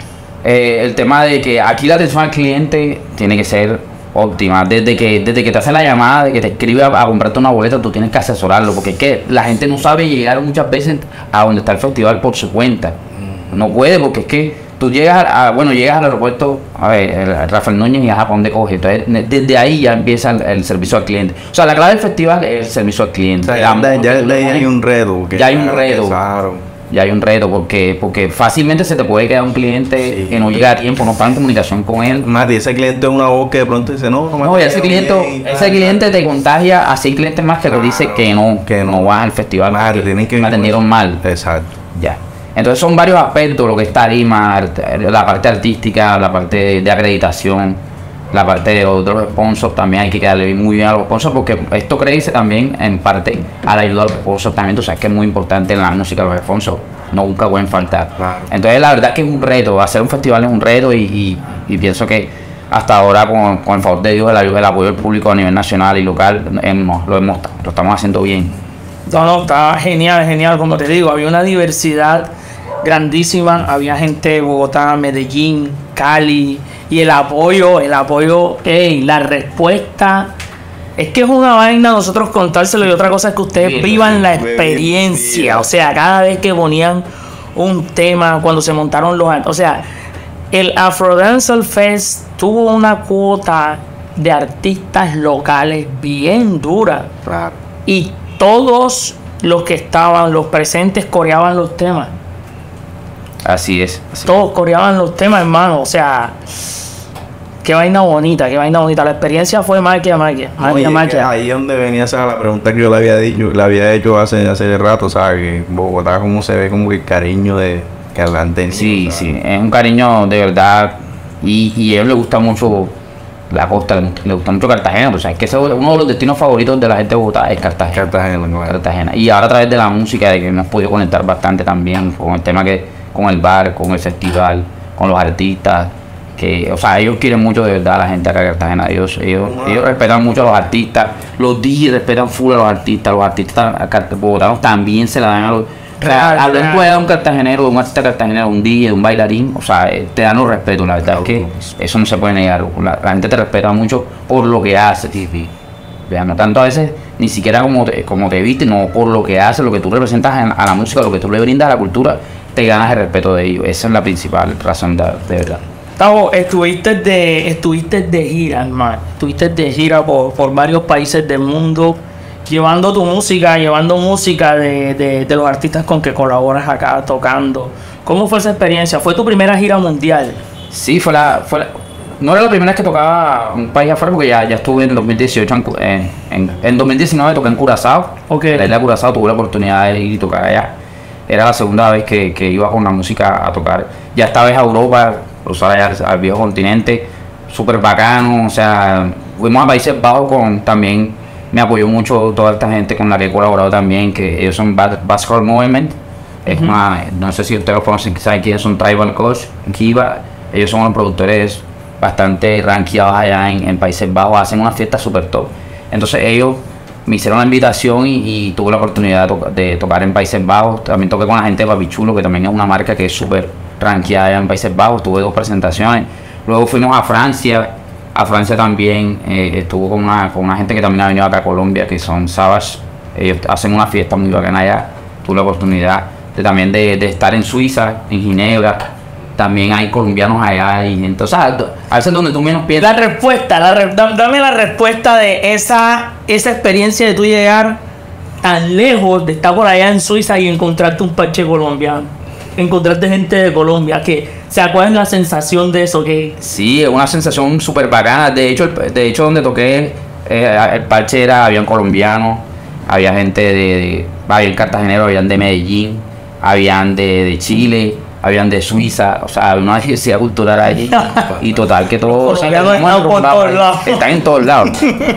eh, el tema de que aquí la atención al cliente tiene que ser óptima. Desde que desde que te hace la llamada, de que te escribe a, a comprarte una boleta, tú tienes que asesorarlo. Porque es que la gente no sabe llegar muchas veces a donde está el festival por su cuenta. No puede, porque es que tú llegas a, bueno, llegas al aeropuerto, a ver, el Rafael Núñez y a Japón de coge. Entonces, ne- desde ahí ya empieza el, el servicio al cliente. O sea, la clave del festival es el servicio al O cliente. sea, El ya, amor ya- que tú ya le hay pones. un reto. que- Ya hay un reto. Claro. Ya hay un reto, porque porque fácilmente se te puede quedar un cliente Sí. que no llega a tiempo, no está en comunicación con él. Más de ese cliente es una voz que de pronto dice, no, no me No, y ese quedó cliente, bien, ese cliente te contagia a seis clientes más que te dice que no, que que no. no vas al festival, Madre, porque tienen que me atendieron mal. Exacto. Ya. Entonces son varios aspectos, lo que es tarima, art- la parte artística, la parte de, de acreditación, la parte de los, de los sponsors, también hay que quedarle muy bien a los sponsors, porque esto crece también en parte a la ayuda a los sponsors también. Tú sabes que es muy importante en la música los sponsors, no nunca pueden faltar. Claro. Entonces la verdad que es un reto, hacer un festival es un reto y, y, y pienso que hasta ahora con, con el favor de Dios, el, ayu- el apoyo del público a nivel nacional y local, hemos- lo, hemos, lo estamos haciendo bien. No, no, estaba genial, genial. Como te digo, había una diversidad grandísima. Había gente de Bogotá, Medellín, Cali. Y el apoyo, el apoyo, ey, la respuesta. Es que es una vaina nosotros contárselo y otra cosa es que ustedes Sí, vivan la sí, sí. experiencia. O sea, cada vez que ponían un tema, cuando se montaron los... O sea, el Afro Dancehall Fest tuvo una cuota de artistas locales bien dura. Claro. Y todos los que estaban, los presentes, coreaban los temas. Así es. así. Todos coreaban los temas, hermano. O sea, qué vaina bonita, qué vaina bonita. La experiencia fue magia, magia, Oye, magia, que magia. ahí es donde venía esa la pregunta que yo le había dicho, le había hecho hace, hace rato, ¿sabes? Que en Bogotá como se ve como que el cariño de que han tenido. Sí, ¿sabes? sí, es un cariño de verdad. Y, y a él le gusta mucho la costa, le, le gusta mucho Cartagena. O sea, es que ese es uno de los destinos favoritos de la gente de Bogotá, es Cartagena. Cartagena, claro. Cartagena. Y ahora a través de la música, de que hemos podido conectar bastante también con el tema que, con el bar, con el festival, con los artistas. Que, o sea, ellos quieren mucho de verdad a la gente acá en Cartagena. Ellos, ellos, ellos respetan mucho a los artistas. Los D Js respetan full a los artistas. Los artistas acá- bogotanos también se la dan a los. O sea, Real, hablar real. de un cartagenero, de un artista cartagenero, de un D J, de un bailarín, o sea, eh, te dan los respeto, la verdad es que eso no se puede negar. La, la gente te respeta mucho por lo que hace. colombiano. Tanto a veces ni siquiera como te, como te viste, no por lo que haces, lo que tú representas en- a la música, lo que tú le brindas a la cultura, te ganas el respeto de ellos. Esa es la principal razón de, de verdad. Tavo, estuviste de, estuviste de gira, hermano. Estuviste de gira por, por varios países del mundo, llevando tu música, llevando música de, de, de los artistas con que colaboras acá, tocando. ¿Cómo fue esa experiencia? ¿Fue tu primera gira mundial? Sí, fue la, fue la- no era la primera vez que tocaba un país afuera, porque ya, ya estuve en dos mil dieciocho, en, Cu- en, en, en dos mil diecinueve toqué en Curazao. Ok. La isla de Curazao, tuve la oportunidad de ir y tocar allá. Era la segunda vez que, que iba con la música a tocar. Ya esta vez a Europa, cruzar allá al, al viejo continente, súper bacano. O sea, fuimos a Países Bajos con también, me apoyó mucho toda esta gente con la que he colaborado también, que ellos son Bas- Basque Movement. Es una, no sé si ustedes lo conocen, saben quiénes son Tribal Coach, Kiva. Ellos son los productores bastante rankeados allá en, en Países Bajos, hacen una fiesta súper top. Entonces ellos me hicieron la invitación y, y tuve la oportunidad de, toca- de tocar en Países Bajos. También toqué con la gente de Papichulo, que también es una marca que es súper rankeada allá en Países Bajos. Tuve dos presentaciones. Luego fuimos a Francia. A Francia también eh, estuvo con una, con una gente que también ha venido acá a Colombia, que son Savage. Ellos hacen una fiesta muy bacana allá. Tuve la oportunidad de, también de, de estar en Suiza, en Ginebra. También hay colombianos allá y entonces a veces donde tú menos La piensas. respuesta, la re- da- dame la respuesta de esa, esa experiencia de tú llegar tan lejos, de estar por allá en Suiza y encontrarte un parche colombiano. Encontrarte gente de Colombia, que se acuerdan la sensación de eso, que Sí, es una sensación súper bacana. De hecho, el- de hecho donde toqué eh, el parche era, habían colombianos, había gente de, de habían cartageneros, habían de Medellín, habían de, de Chile, habían de Suiza, o sea, una diversidad cultural allí. Y total que todo, o sea, Colombianos estamos están por arrumbados todos ahí. lados. Están en todos lados.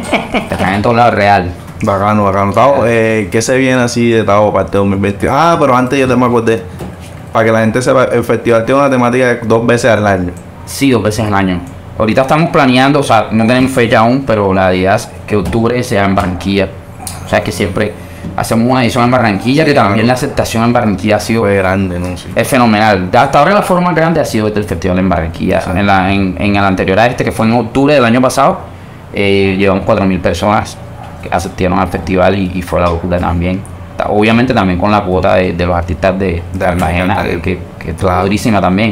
Están en todos lados, real. Bacano, bacano. Tavo, eh, ¿qué se viene así de Tavo parte dos mil veinte? Ah, pero antes yo te me acordé. Para que la gente sepa, el festival tiene una temática de dos veces al año. Sí, dos veces al año. Ahorita estamos planeando, o sea, no tenemos fecha aún, pero la idea es que octubre sea en Barranquilla. O sea, que siempre hacemos una edición en Barranquilla, que también la aceptación en Barranquilla ha sido Fue grande, ¿no? Sí. es fenomenal. Hasta ahora la forma más grande ha sido este el festival en Barranquilla. En, la, en, en el anterior a este, que fue en octubre del año pasado, eh, llevamos cuatro mil personas que asistieron al festival y, y fue la locura también. Ta- Obviamente también con la cuota de, de los artistas de, de Cartagena, que, que, que es durísima también.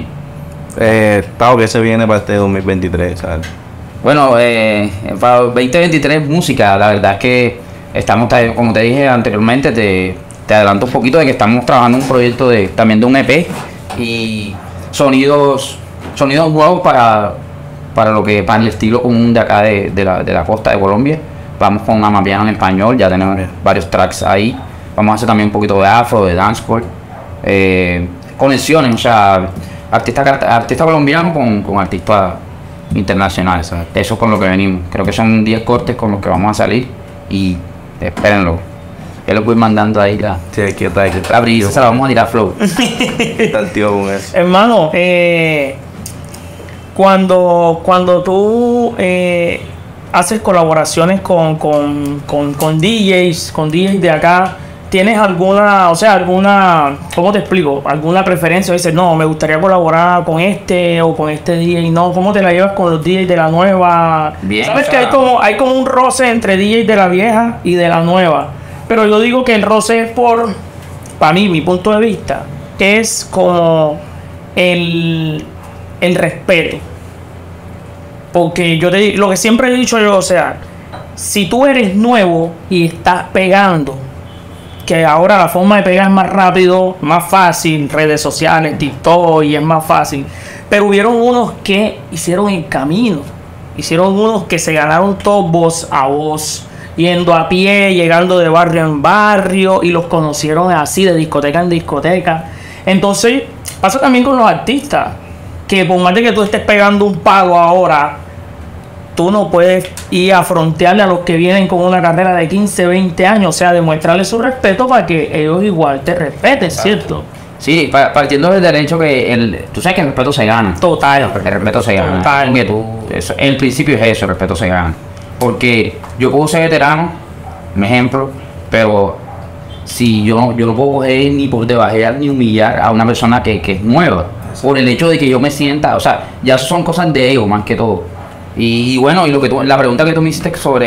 Eh, Tavo, ¿qué se viene para este dos mil veintitrés? ¿Sabes? Bueno, eh, para veinte veintitrés música, la verdad es que estamos, ta- como te dije anteriormente, te, te adelanto un poquito de que estamos trabajando en un proyecto de, también de un E P y sonidos, sonidos nuevos para, para lo que para el estilo común de acá de, de la, de la costa de Colombia. Vamos con una mapiana en español, ya tenemos varios tracks ahí. Vamos a hacer también un poquito de afro, de dancehall, eh, conexiones, o sea, artista, artista colombiano con, con artistas internacionales. Eso es con lo que venimos. Creo que son diez cortes con los que vamos a salir y espérenlo. Yo lo voy mandando ahí la, Sí, hay que estar, hay que estar. la brisa, se la vamos a tirar a flow. Está el tío con eso. hermano, eh, cuando, cuando tú eh, haces colaboraciones con, con, con, con D Js, con D Js de acá, ¿tienes alguna, o sea, alguna, ¿cómo te explico? ¿Alguna preferencia? Dices, no, me gustaría colaborar con este o con este D J, no, ¿cómo te la llevas con los D Js de la nueva? Bien, ¿Sabes o que sea- hay como, hay como un roce entre D Js de la vieja y de la nueva? Pero yo digo que el roce es por, para mí, mi punto de vista, es como el, el respeto. Porque yo te digo, lo que siempre he dicho yo, o sea, si tú eres nuevo y estás pegando, que ahora la forma de pegar es más rápido, más fácil, redes sociales, TikTok, y es más fácil. Pero hubieron unos que hicieron el camino, hicieron unos que se ganaron todo voz a voz, yendo a pie, llegando de barrio en barrio, y los conocieron así, de discoteca en discoteca. Entonces, pasa también con los artistas, que por más de que tú estés pegando un palo ahora, tú no puedes ir a frontearle a los que vienen con una carrera de quince, veinte años, o sea, demostrarles su respeto para que ellos igual te respeten, ¿cierto? Sí, pa- partiendo del derecho que el, tú sabes que el respeto se gana. Total. El respeto se gana. Total. Que tú, eso, el principio es eso, el respeto se gana. Porque yo puedo ser veterano, un ejemplo, pero si yo, yo no puedo coger ni por debajear ni humillar a una persona que, que es nueva, por el hecho de que yo me sienta, o sea, ya son cosas de ego más que todo. Y, y bueno, y lo que tú, la pregunta que tú me hiciste sobre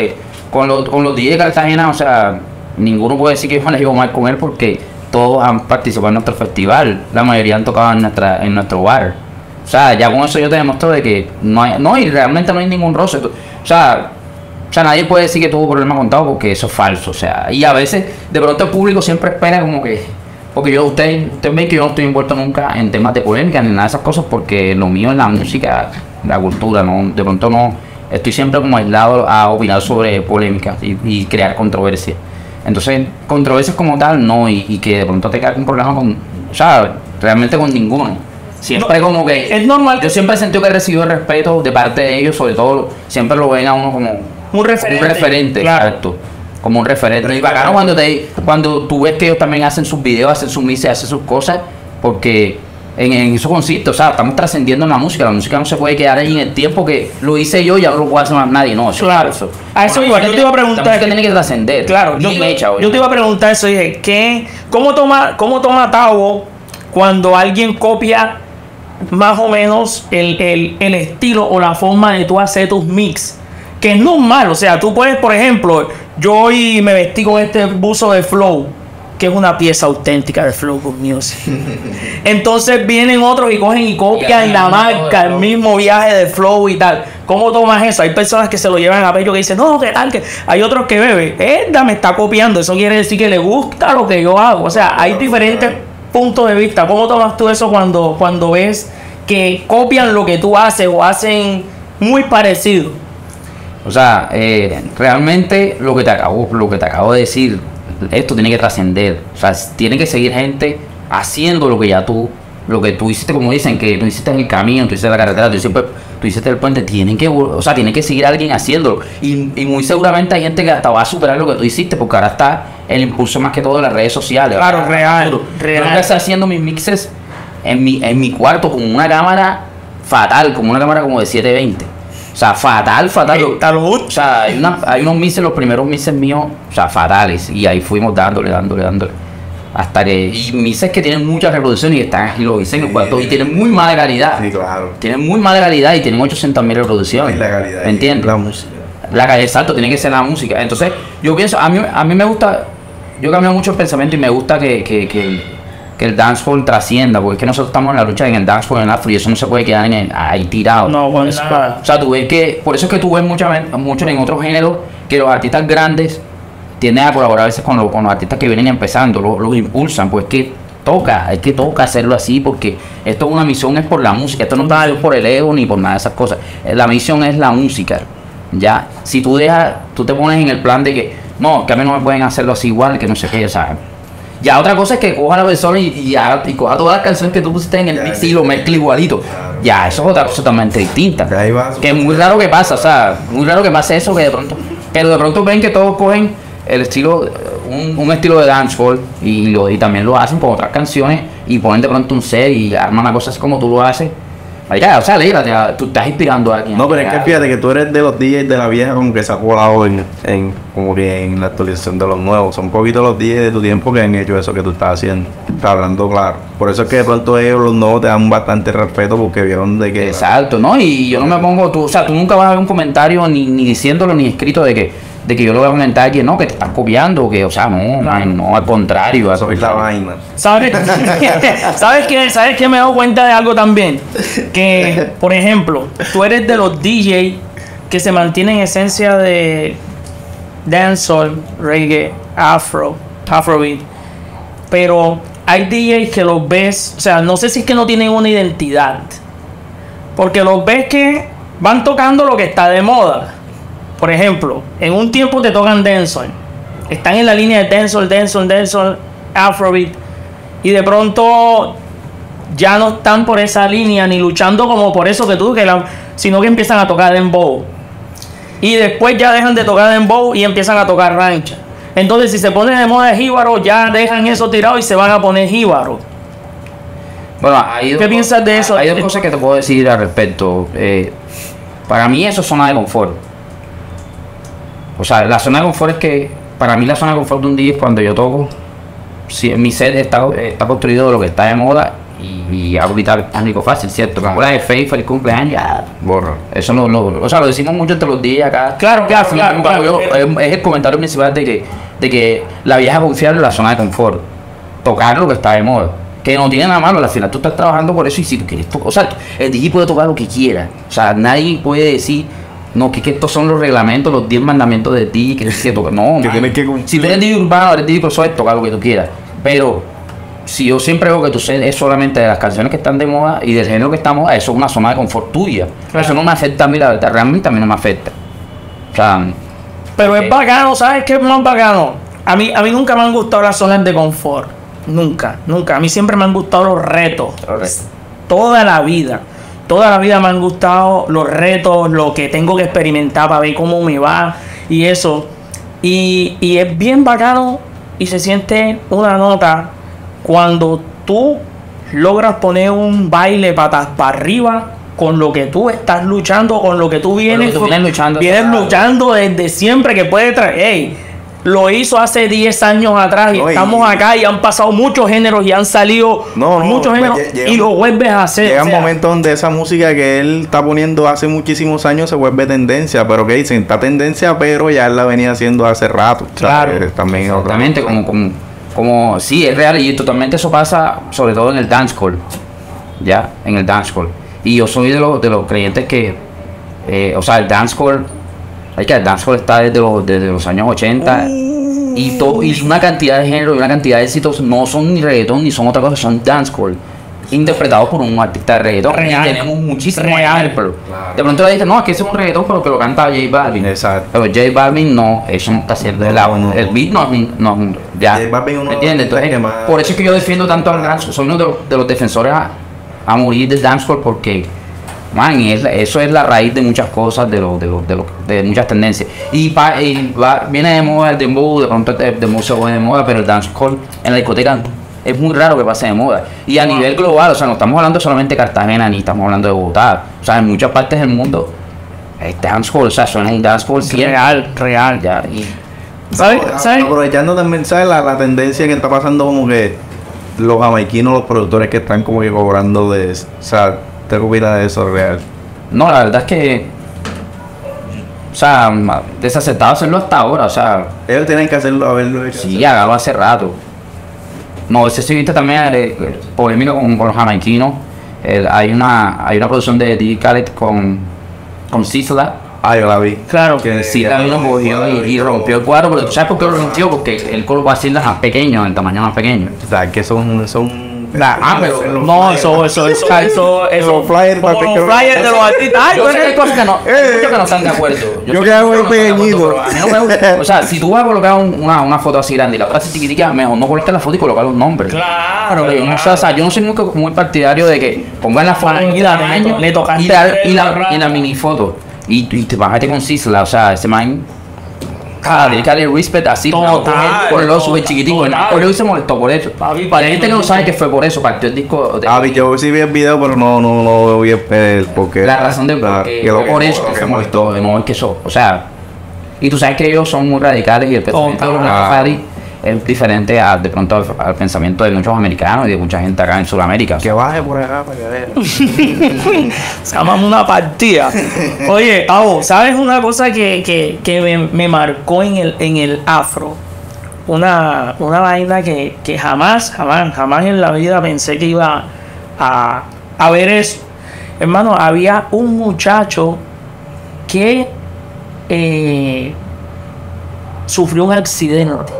con, los, con los D J de Cartagena, o sea, ninguno puede decir que yo me la llevo mal con él porque todos han participado en nuestro festival, la mayoría han tocado en, nuestra, en nuestro bar. O sea, ya con eso yo te demuestro de que no hay, no, y realmente no hay ningún roce. O sea, o sea, nadie puede decir que tuvo problema contado porque eso es falso. O sea, y a veces, de pronto el público siempre espera como que, porque yo, ustedes usted ven que yo no estoy envuelto nunca en temas de polémica ni nada de esas cosas porque lo mío es la música, la cultura, no, de pronto no, estoy siempre como aislado a opinar sobre polémicas y, y crear controversia. Entonces, controversias como tal, no, y, y que de pronto te caiga un problema con, o sea, realmente con ninguno. Siempre no, como que es normal. Yo siempre he sentido que he recibido respeto de parte de ellos, sobre todo siempre lo ven a uno como un referente, un referente, claro. Exacto, como un referente. Y bacano cuando te cuando tú ves que ellos también hacen sus videos, hacen sus misas, hacen sus cosas, porque en, en eso consiste, o sea, estamos trascendiendo en la música. La música no se puede quedar ahí en el tiempo que lo hice yo y ya no lo puede hacer más nadie, no. Eso, claro, eso. A eso igual, yo te iba a preguntar. La música tiene que trascender. Claro, yo, bien hecha, yo te iba a preguntar eso, dije, ¿qué, cómo toma, cómo toma Tavo cuando alguien copia más o menos el, el, el estilo o la forma de tú hacer tus mix? Que es normal, o sea, tú puedes, por ejemplo, yo hoy me vestí con este buzo de Flow, que es una pieza auténtica de Flow Good Music. Entonces vienen otros y cogen y copian la marca, el mismo viaje de Flow y tal. ¿Cómo tomas eso? Hay personas que se lo llevan a pecho que dicen, no, ¿qué tal? Que hay otros que beben, esta me está copiando, eso quiere decir que le gusta lo que yo hago. O sea, hay diferentes puntos de vista. ¿Cómo tomas tú eso cuando, cuando ves que copian lo que tú haces o hacen muy parecido? O sea, eh, realmente lo que te acabo, lo que te acabo de decir, esto tiene que trascender. O sea, tiene que seguir gente haciendo lo que ya tú, lo que tú hiciste, como dicen, que tú hiciste en el camino, tú hiciste la carretera, tú hiciste, tú hiciste el puente. Tienen que, o sea, tiene que seguir alguien haciéndolo. Y, y muy seguramente hay gente que hasta va a superar lo que tú hiciste, porque ahora está el impulso más que todo de las redes sociales. Claro, ahora, real, yo, real. Yo estoy haciendo mis mixes en mi, en mi cuarto con una cámara fatal, como una cámara como de setecientos veinte. O sea, fatal, fatal. O sea, hay, una, hay unos mixes, los primeros mixes míos, o sea, fatales. Y ahí fuimos dándole, dándole, dándole. Hasta que. Y mixes que tienen muchas reproducciones y están y lo hice en el cuarto. Y tienen muy mala calidad. Sí, claro. Tienen muy mala calidad y tienen ochocientas mil reproducciones. La calidad. ¿Entiendes? La música. La calidad, exacto, tiene que ser la música. Entonces, yo pienso, a mí, a mí me gusta. Yo cambio mucho el pensamiento y me gusta que. que, que que el dancehall trascienda, porque es que nosotros estamos en la lucha en el dancehall, en el afro, y eso no se puede quedar en el, ahí tirado. No, bueno, eso, nada. o sea, tú ves que, por eso es que tú ves mucho, mucho en otros géneros, que los artistas grandes tienden a colaborar a veces con, lo, con los artistas que vienen empezando, los, los impulsan, pues que toca, es que toca hacerlo así, porque esto es una misión, es por la música, esto no está por el ego ni por nada de esas cosas, la misión es la música, ya, si tú dejas, tú te pones en el plan de que, no, que a mí no me pueden hacerlo así igual, que no sé qué, ¿sabes? Ya otra cosa es que coja la persona y, y, ya, y coja todas las canciones que tú pusiste en el mix y lo mezcle igualito. Claro. Ya, eso es otra cosa totalmente distinta. Ahí va, que es muy raro que pasa, o sea, muy raro que pase eso, que de pronto, pero de pronto ven que todos cogen el estilo, un, un estilo de dancehall y, lo, y también lo hacen con otras canciones y ponen de pronto un set y arman una cosa así como tú lo haces. Ya, o sea, alégrate, tú estás inspirando a alguien. No, pero es que fíjate que tú eres de los D Js de la vieja como que se ha colado en, en como que en la actualización de los nuevos. Son poquitos los D Js de tu tiempo que han hecho eso que tú estás haciendo. Está hablando claro. Por eso es que de pronto ellos los nuevos te dan bastante respeto porque vieron de que... Exacto, ¿no? Y yo no me pongo, tú, o sea, tú nunca vas a ver un comentario ni, ni diciéndolo ni escrito de que de que yo lo voy a comentar que no, que te estás copiando, que, o sea, no, no, no al contrario. Eso es la vaina. ¿Sabes? ¿Sabes qué? ¿Sabes qué? Me he dado cuenta de algo también. Que, por ejemplo, tú eres de los D J que se mantienen en esencia de dancehall, reggae, afro, afrobeat. Pero hay D Js que los ves, o sea, no sé si es que no tienen una identidad. Porque los ves que van tocando lo que está de moda. Por ejemplo, en un tiempo te tocan dancehall. Están en la línea de dancehall, dancehall, dancehall, afrobeat. Y de pronto ya no están por esa línea ni luchando como por eso que tú, que la, sino que empiezan a tocar dembow. Y después ya dejan de tocar dembow y empiezan a tocar rancha. Entonces, si se pone de moda el jíbaro, ya dejan eso tirado y se van a poner jíbaro. Bueno, hay ¿Qué piensas de eso? Hay dos cosas que te puedo decir al respecto. Eh, para mí eso es zona de confort. O sea, la zona de confort es que, para mí la zona de confort de un día es cuando yo toco, si mi set está, está construido de lo que está de moda y y hago guitarra mecánico fácil, ¿cierto? Claro. La de Faith, feliz cumpleaños, ya, borra. Eso no, no, o sea, lo decimos mucho entre los días acá. Claro, claro, Al claro, claro, yo- claro. Es, es el comentario principal de que, de que la vieja confiar en la zona de confort. Tocar lo que está de moda. Que no tiene nada malo, al final tú estás trabajando por eso y si tú quieres tocar, o sea, el D J puede tocar lo que quiera. O sea, nadie puede decir, no, que, que estos son los reglamentos, los diez mandamientos de ti, que tienes que tocar. No, Que man. tienes que cumplir. Si tú eres D J urbano, eres D J profesor, tocar lo que tú quieras. Pero si yo siempre veo que tú sé- es solamente de las canciones que están de moda y del género que estamos, eso es una zona de confort tuya. Claro. Eso no me afecta a mí, la verdad, realmente a mí no me afecta. O sea, Pero Ok. es bacano, ¿sabes qué es más bacano? A mí, a mí nunca me han gustado las zonas de confort. Nunca, nunca. A mí siempre me han gustado los retos. correcto. Toda la vida. Toda la vida me han gustado los retos, lo que tengo que experimentar para ver cómo me va y eso. Y, y es bien bacano y se siente una nota cuando tú logras poner un baile patas para arriba con lo que tú estás luchando, con lo que tú vienes, que tú vienes luchando. vienes Claro. luchando desde siempre que puede traer. Ey, lo hizo hace diez años atrás y No, y- estamos acá y han pasado muchos géneros y han salido No, no, muchos pues, géneros lle- llega y un- lo vuelves a hacer. Llega o un sea, momento donde esa música que él está poniendo hace muchísimos años se vuelve tendencia, pero que dicen, está tendencia, pero ya él la venía haciendo hace rato. O sea, Claro. eh, también es otra- Exactamente, como, como, como, sí, es real y totalmente eso pasa, sobre todo en el dancehall, ya, en el dancehall. Y yo soy de los, de los creyentes que, eh, o sea, el dancehall, hay que el dancehall está desde los, desde los años ochenta y, todo, y una cantidad de géneros y una cantidad de éxitos no son ni reggaetón ni son otra cosa, son dancehall. Interpretados por un artista de reggaetón. Real. Y tenemos muchísimos Real. ejemplos. De pronto le dicen, no, es que ese es un reggaetón, pero que lo canta J Balvin. Exacto. Pero J Balvin no, eso no está haciendo el agua. No, no. El beat no es un, no es un- ya. J Balvin es uno ¿Me entiendes? de los Entonces, que más- por eso es que yo defiendo tanto al dancehall. Soy uno de los, de los defensores a, a morir del dancehall porque, man, es- eso es la raíz de muchas cosas, de, lo, de, lo, de, lo, de muchas tendencias. Y, pa- y va- viene de moda el dembow, de pronto el dembow se pone de moda, pero el dancehall en la discoteca es muy raro que pase de moda. Y a nivel global, o sea, no estamos hablando solamente de Cartagena ni estamos hablando de Bogotá. O sea, en muchas partes del mundo, el dancehall, o sea, suena el dancehall siempre. real, real. Ya, y ¿Sabes? A- ¿Sabes? Aprovechando también, ¿sabes? La, la tendencia que está pasando como que los jamaiquinos, los productores que están como que cobrando de... O sea, ¿te opinas de eso real? no, la verdad es que, o sea, ma- desacertado hacerlo hasta ahora, o sea, Ellos tienen que hacerlo, haberlo hecho. sí, hágalo hace rato. No, ese sí viste también eh, polémico con, con los jamaiquinos. Eh, hay una hay una producción de D J Khaled con con Sisla. Ah, yo la vi. Claro. Que Sisla vino, cogió y, y rompió el cuadro, pero ¿tú sabes por qué lo rompió? Porque el coro va a ser más pequeño, el tamaño más pequeño. O sea, que son... son Ah, pero No, eso, eso, eso, eso, eso. Los flyers, como papi, los que- flyers de los artistas. Ay, yo pues, sé que hay cosas que no, hay muchos que no están de acuerdo. Yo sé que hago muchos el que no están de pequeñito. acuerdo, pero a mí no me gusta. O sea, si tú vas a colocar un- una, una foto así grande y la otra así chiquitica, mejor no coloques la foto y colocar los nombres. Claro, Pero yo no, sé, o sea, yo no soy muy, muy partidario de que pongan la foto Man, en y la- tamaño le tocaste y la, el y la, pelo, y la mini foto. Y, y te bajaste con Sisla, o sea, ese man. Ah, dedicarle respect así, Total, ponlo súper chiquitico. total. Por eso se molestó por eso. Papi, Para la gente que no sabe que fue por eso, partió el disco. De, Ah, vi- yo sí vi el video, pero no, no, no vi el el porque... la razón de por Ah, qué quedó- fue por eso que se molestó, no es que eso, o sea, y tú sabes que ellos son muy radicales y el pensamiento de los Total. Rastafari es diferente a, de pronto al, al pensamiento de muchos americanos y de mucha gente acá en Sudamérica. Que baje por acá para que vea. se llama una partida. Oye, Avo, ¿sabes una cosa que, que, que me, me marcó en el, en el afro? Una, una vaina que, que jamás, jamás, jamás en la vida pensé que iba a, a ver eso. Hermano, había un muchacho que eh, sufrió un accidente.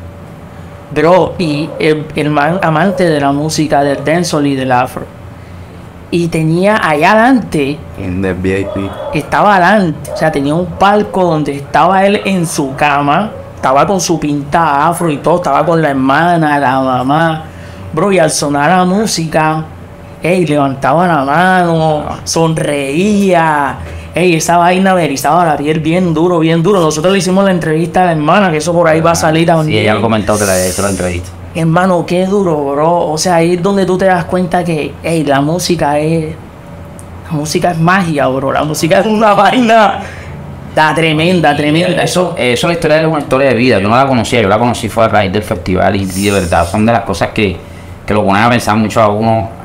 Bro, y el, el man amante de la música del dancehall y del afro. Y tenía allá adelante, En el V I P. estaba adelante, o sea, tenía un palco donde estaba él en su cama, estaba con su pinta afro y todo, estaba con la hermana, la mamá. Bro, y al sonar la música, ey, levantaba la mano, sonreía. Ey, esa vaina me erizaba la piel bien duro, bien duro. Nosotros le hicimos la entrevista a la hermana, que eso por ahí va a salir Sí, también. ella me comentó de la, de la entrevista. Hermano, qué duro, bro. O sea, ahí es donde tú te das cuenta que, ey, la música es... La música es magia, bro. La música es una vaina... Da tremenda, tremenda. Eso, eso la historia es una historia de vida. Yo no la conocía, yo la conocí fue a raíz del festival y, y de verdad son de las cosas que, que lo ponen a pensar mucho a uno.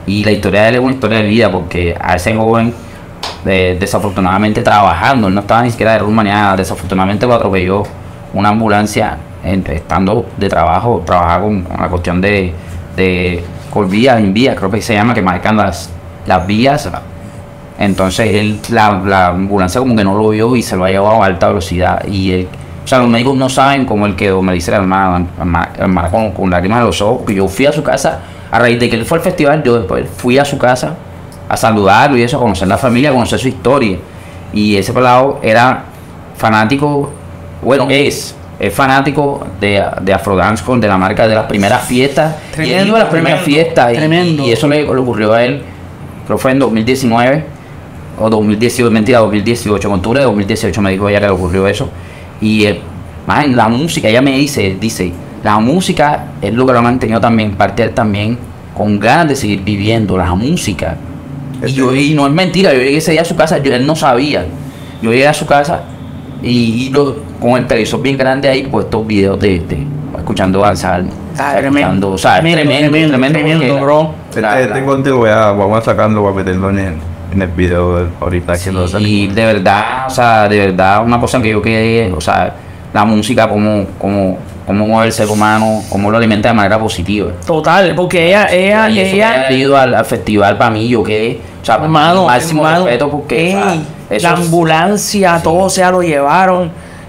Y la historia de él es una historia de vida, porque a ese joven, de, desafortunadamente trabajando, él no estaba ni siquiera de Rumanía, desafortunadamente lo atropelló una ambulancia entre, estando de trabajo, trabajaba con, con la cuestión de, de con vías, en vías, creo que se llama, que marcan las, las vías. Entonces él, la, la ambulancia como que no lo vio y se lo ha llevado a alta velocidad. Y él, o sea, los médicos no saben cómo él quedó, me dice la hermana, hermana, hermana con, con lágrimas en los ojos. Y yo fui a su casa, a raíz de que él fue al festival, yo después fui a su casa a saludarlo y eso, a conocer la familia, a conocer su historia. Y ese pelado era fanático, bueno, es, es fanático de, de Afrodance, con de la marca de las primeras fiestas. Tremendo, y él iba a las primeras tremendo, fiestas. Tremendo. Y, y eso le, le ocurrió a él, creo que fue en dos mil diecinueve. O dos mil dieciocho, mentira, dos mil dieciocho, en octubre de dos mil dieciocho me dijo ella que le ocurrió eso. Y eh, man, la música, ella me dice, dice, la música es lo que lo ha mantenido también, parte de él también, con ganas de seguir viviendo, la música. Y, yo, y no es mentira, yo llegué ese día a su casa, yo, él no sabía. Yo llegué a su casa y, y lo, con el televisor bien grande ahí, puestos videos de, de escuchando danzar. Ah, tremendo, o sea, tremendo, tremendo, tremendo, tremendo, bro. Este, este contigo voy a, vamos a sacarlo, voy a meterlo en el, en el video ahorita. Sí, y de verdad, o sea, de verdad, una cosa que yo quedé, o sea, la música, como, como, como mueve el ser humano, cómo lo alimenta de manera positiva. Total, porque ella, ella, y eso ella. Ha ido al, al festival para mí, yo quedé, o sea, hermano, máximo hermano, respeto porque ey, o sea, eso la es, ambulancia, sí. Todo, o sea, lo llevaron.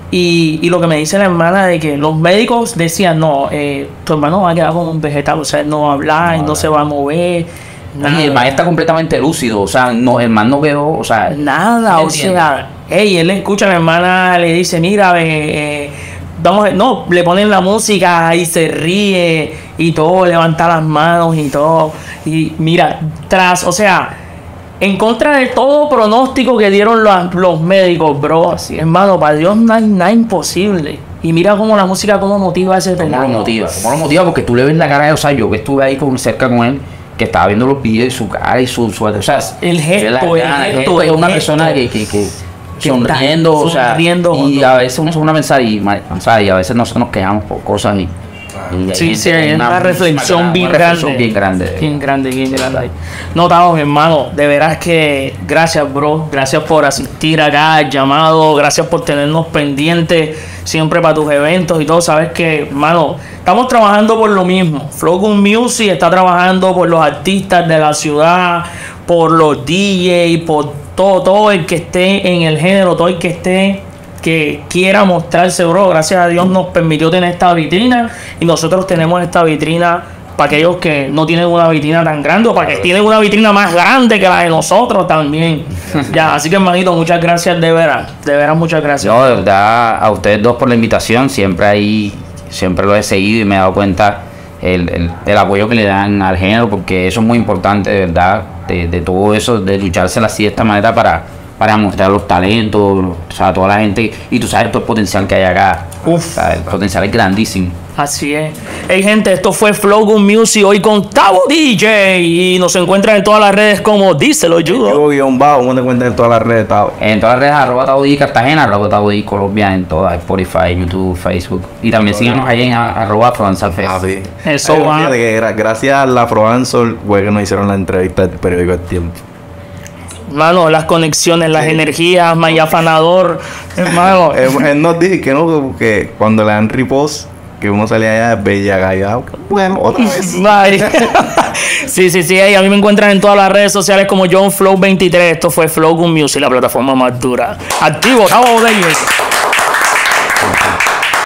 Y, y lo que me dice la hermana de que los médicos decían, no, eh, tu hermano va a quedar como un vegetal, o sea, él no va a hablar, no, no se va a mover. Nada. Y el man está completamente lúcido, o sea, no, el man no quedó, o sea, nada, o sea, ey, él le escucha a la hermana, le dice, mira, eh, vamos, no, le ponen la música y se ríe y todo, levanta las manos y todo. Y mira, tras, o sea, en contra de todo pronóstico que dieron los, los médicos, bro, así, hermano, para Dios no hay nada imposible. Y mira cómo la música, cómo motiva a ese pelado. ¿Cómo lo motiva? ¿Cómo lo motiva? Porque tú le ves la cara de, o sea, yo que estuve ahí con, cerca con él, que estaba viendo los videos y su cara y su, su o sea, el gesto, el gesto, es una persona que, que, que sonriendo, o sea, sonriendo, y a veces uno se pone a pensar y, o sea, y a veces nosotros nos quejamos por cosas y, y sí, sí, hay una, una reflexión bien una grande, reflexión bien grande, bien grande, bien grande. No, Tavo, hermano, de veras que gracias, bro, gracias por asistir acá al llamado, gracias por tenernos pendientes siempre para tus eventos y todo. Sabes que, hermano, estamos trabajando por lo mismo. Flow Gun Music está trabajando por los artistas de la ciudad, por los D Js, por todo, todo el que esté en el género, todo el que esté, que quiera mostrarse, bro. Gracias a Dios nos permitió tener esta vitrina y nosotros tenemos esta vitrina para aquellos que no tienen una vitrina tan grande o para que tienen una vitrina más grande que la de nosotros también. Ya, así que, hermanito, muchas gracias de veras, de veras muchas gracias. No, de verdad, a ustedes dos por la invitación, siempre ahí, siempre lo he seguido y me he dado cuenta el, el, el apoyo que le dan al género, porque eso es muy importante, de verdad, de, de todo eso, de luchársela así de esta manera para, para mostrar los talentos, o sea, toda la gente, y tú sabes todo el potencial que hay acá. Uf, o sea, el potencial es grandísimo. Así es. Hey, gente, esto fue Flow Gun Music hoy con Tavo D J. Y nos encuentran en todas las redes como Díselo, Judo. Yo, guión bajo, ¿cómo te encuentras en todas las redes, Tavo? En todas las redes, arroba Tavo D Cartagena, arroba Tavo D Colombia, en todas, Spotify, YouTube, Facebook. Y también síganos ahí en arroba Afrodance Fest. Ah, sí. Eso Ay, va. Fíjate que gra gracias a la Afrodance fue que nos hicieron la entrevista del periódico El Tiempo. Hermano, las conexiones, las sí. energías, Maya Afanador, hermano. él, él nos dice que no, que cuando le dan repost, que uno salía allá de Bella Gaya. Bueno, otra vez. sí, sí, sí. A mí me encuentran en todas las redes sociales como John Flow veintitrés. Esto fue Flow Gun Music, la plataforma más dura. Activo, estamos de ellos.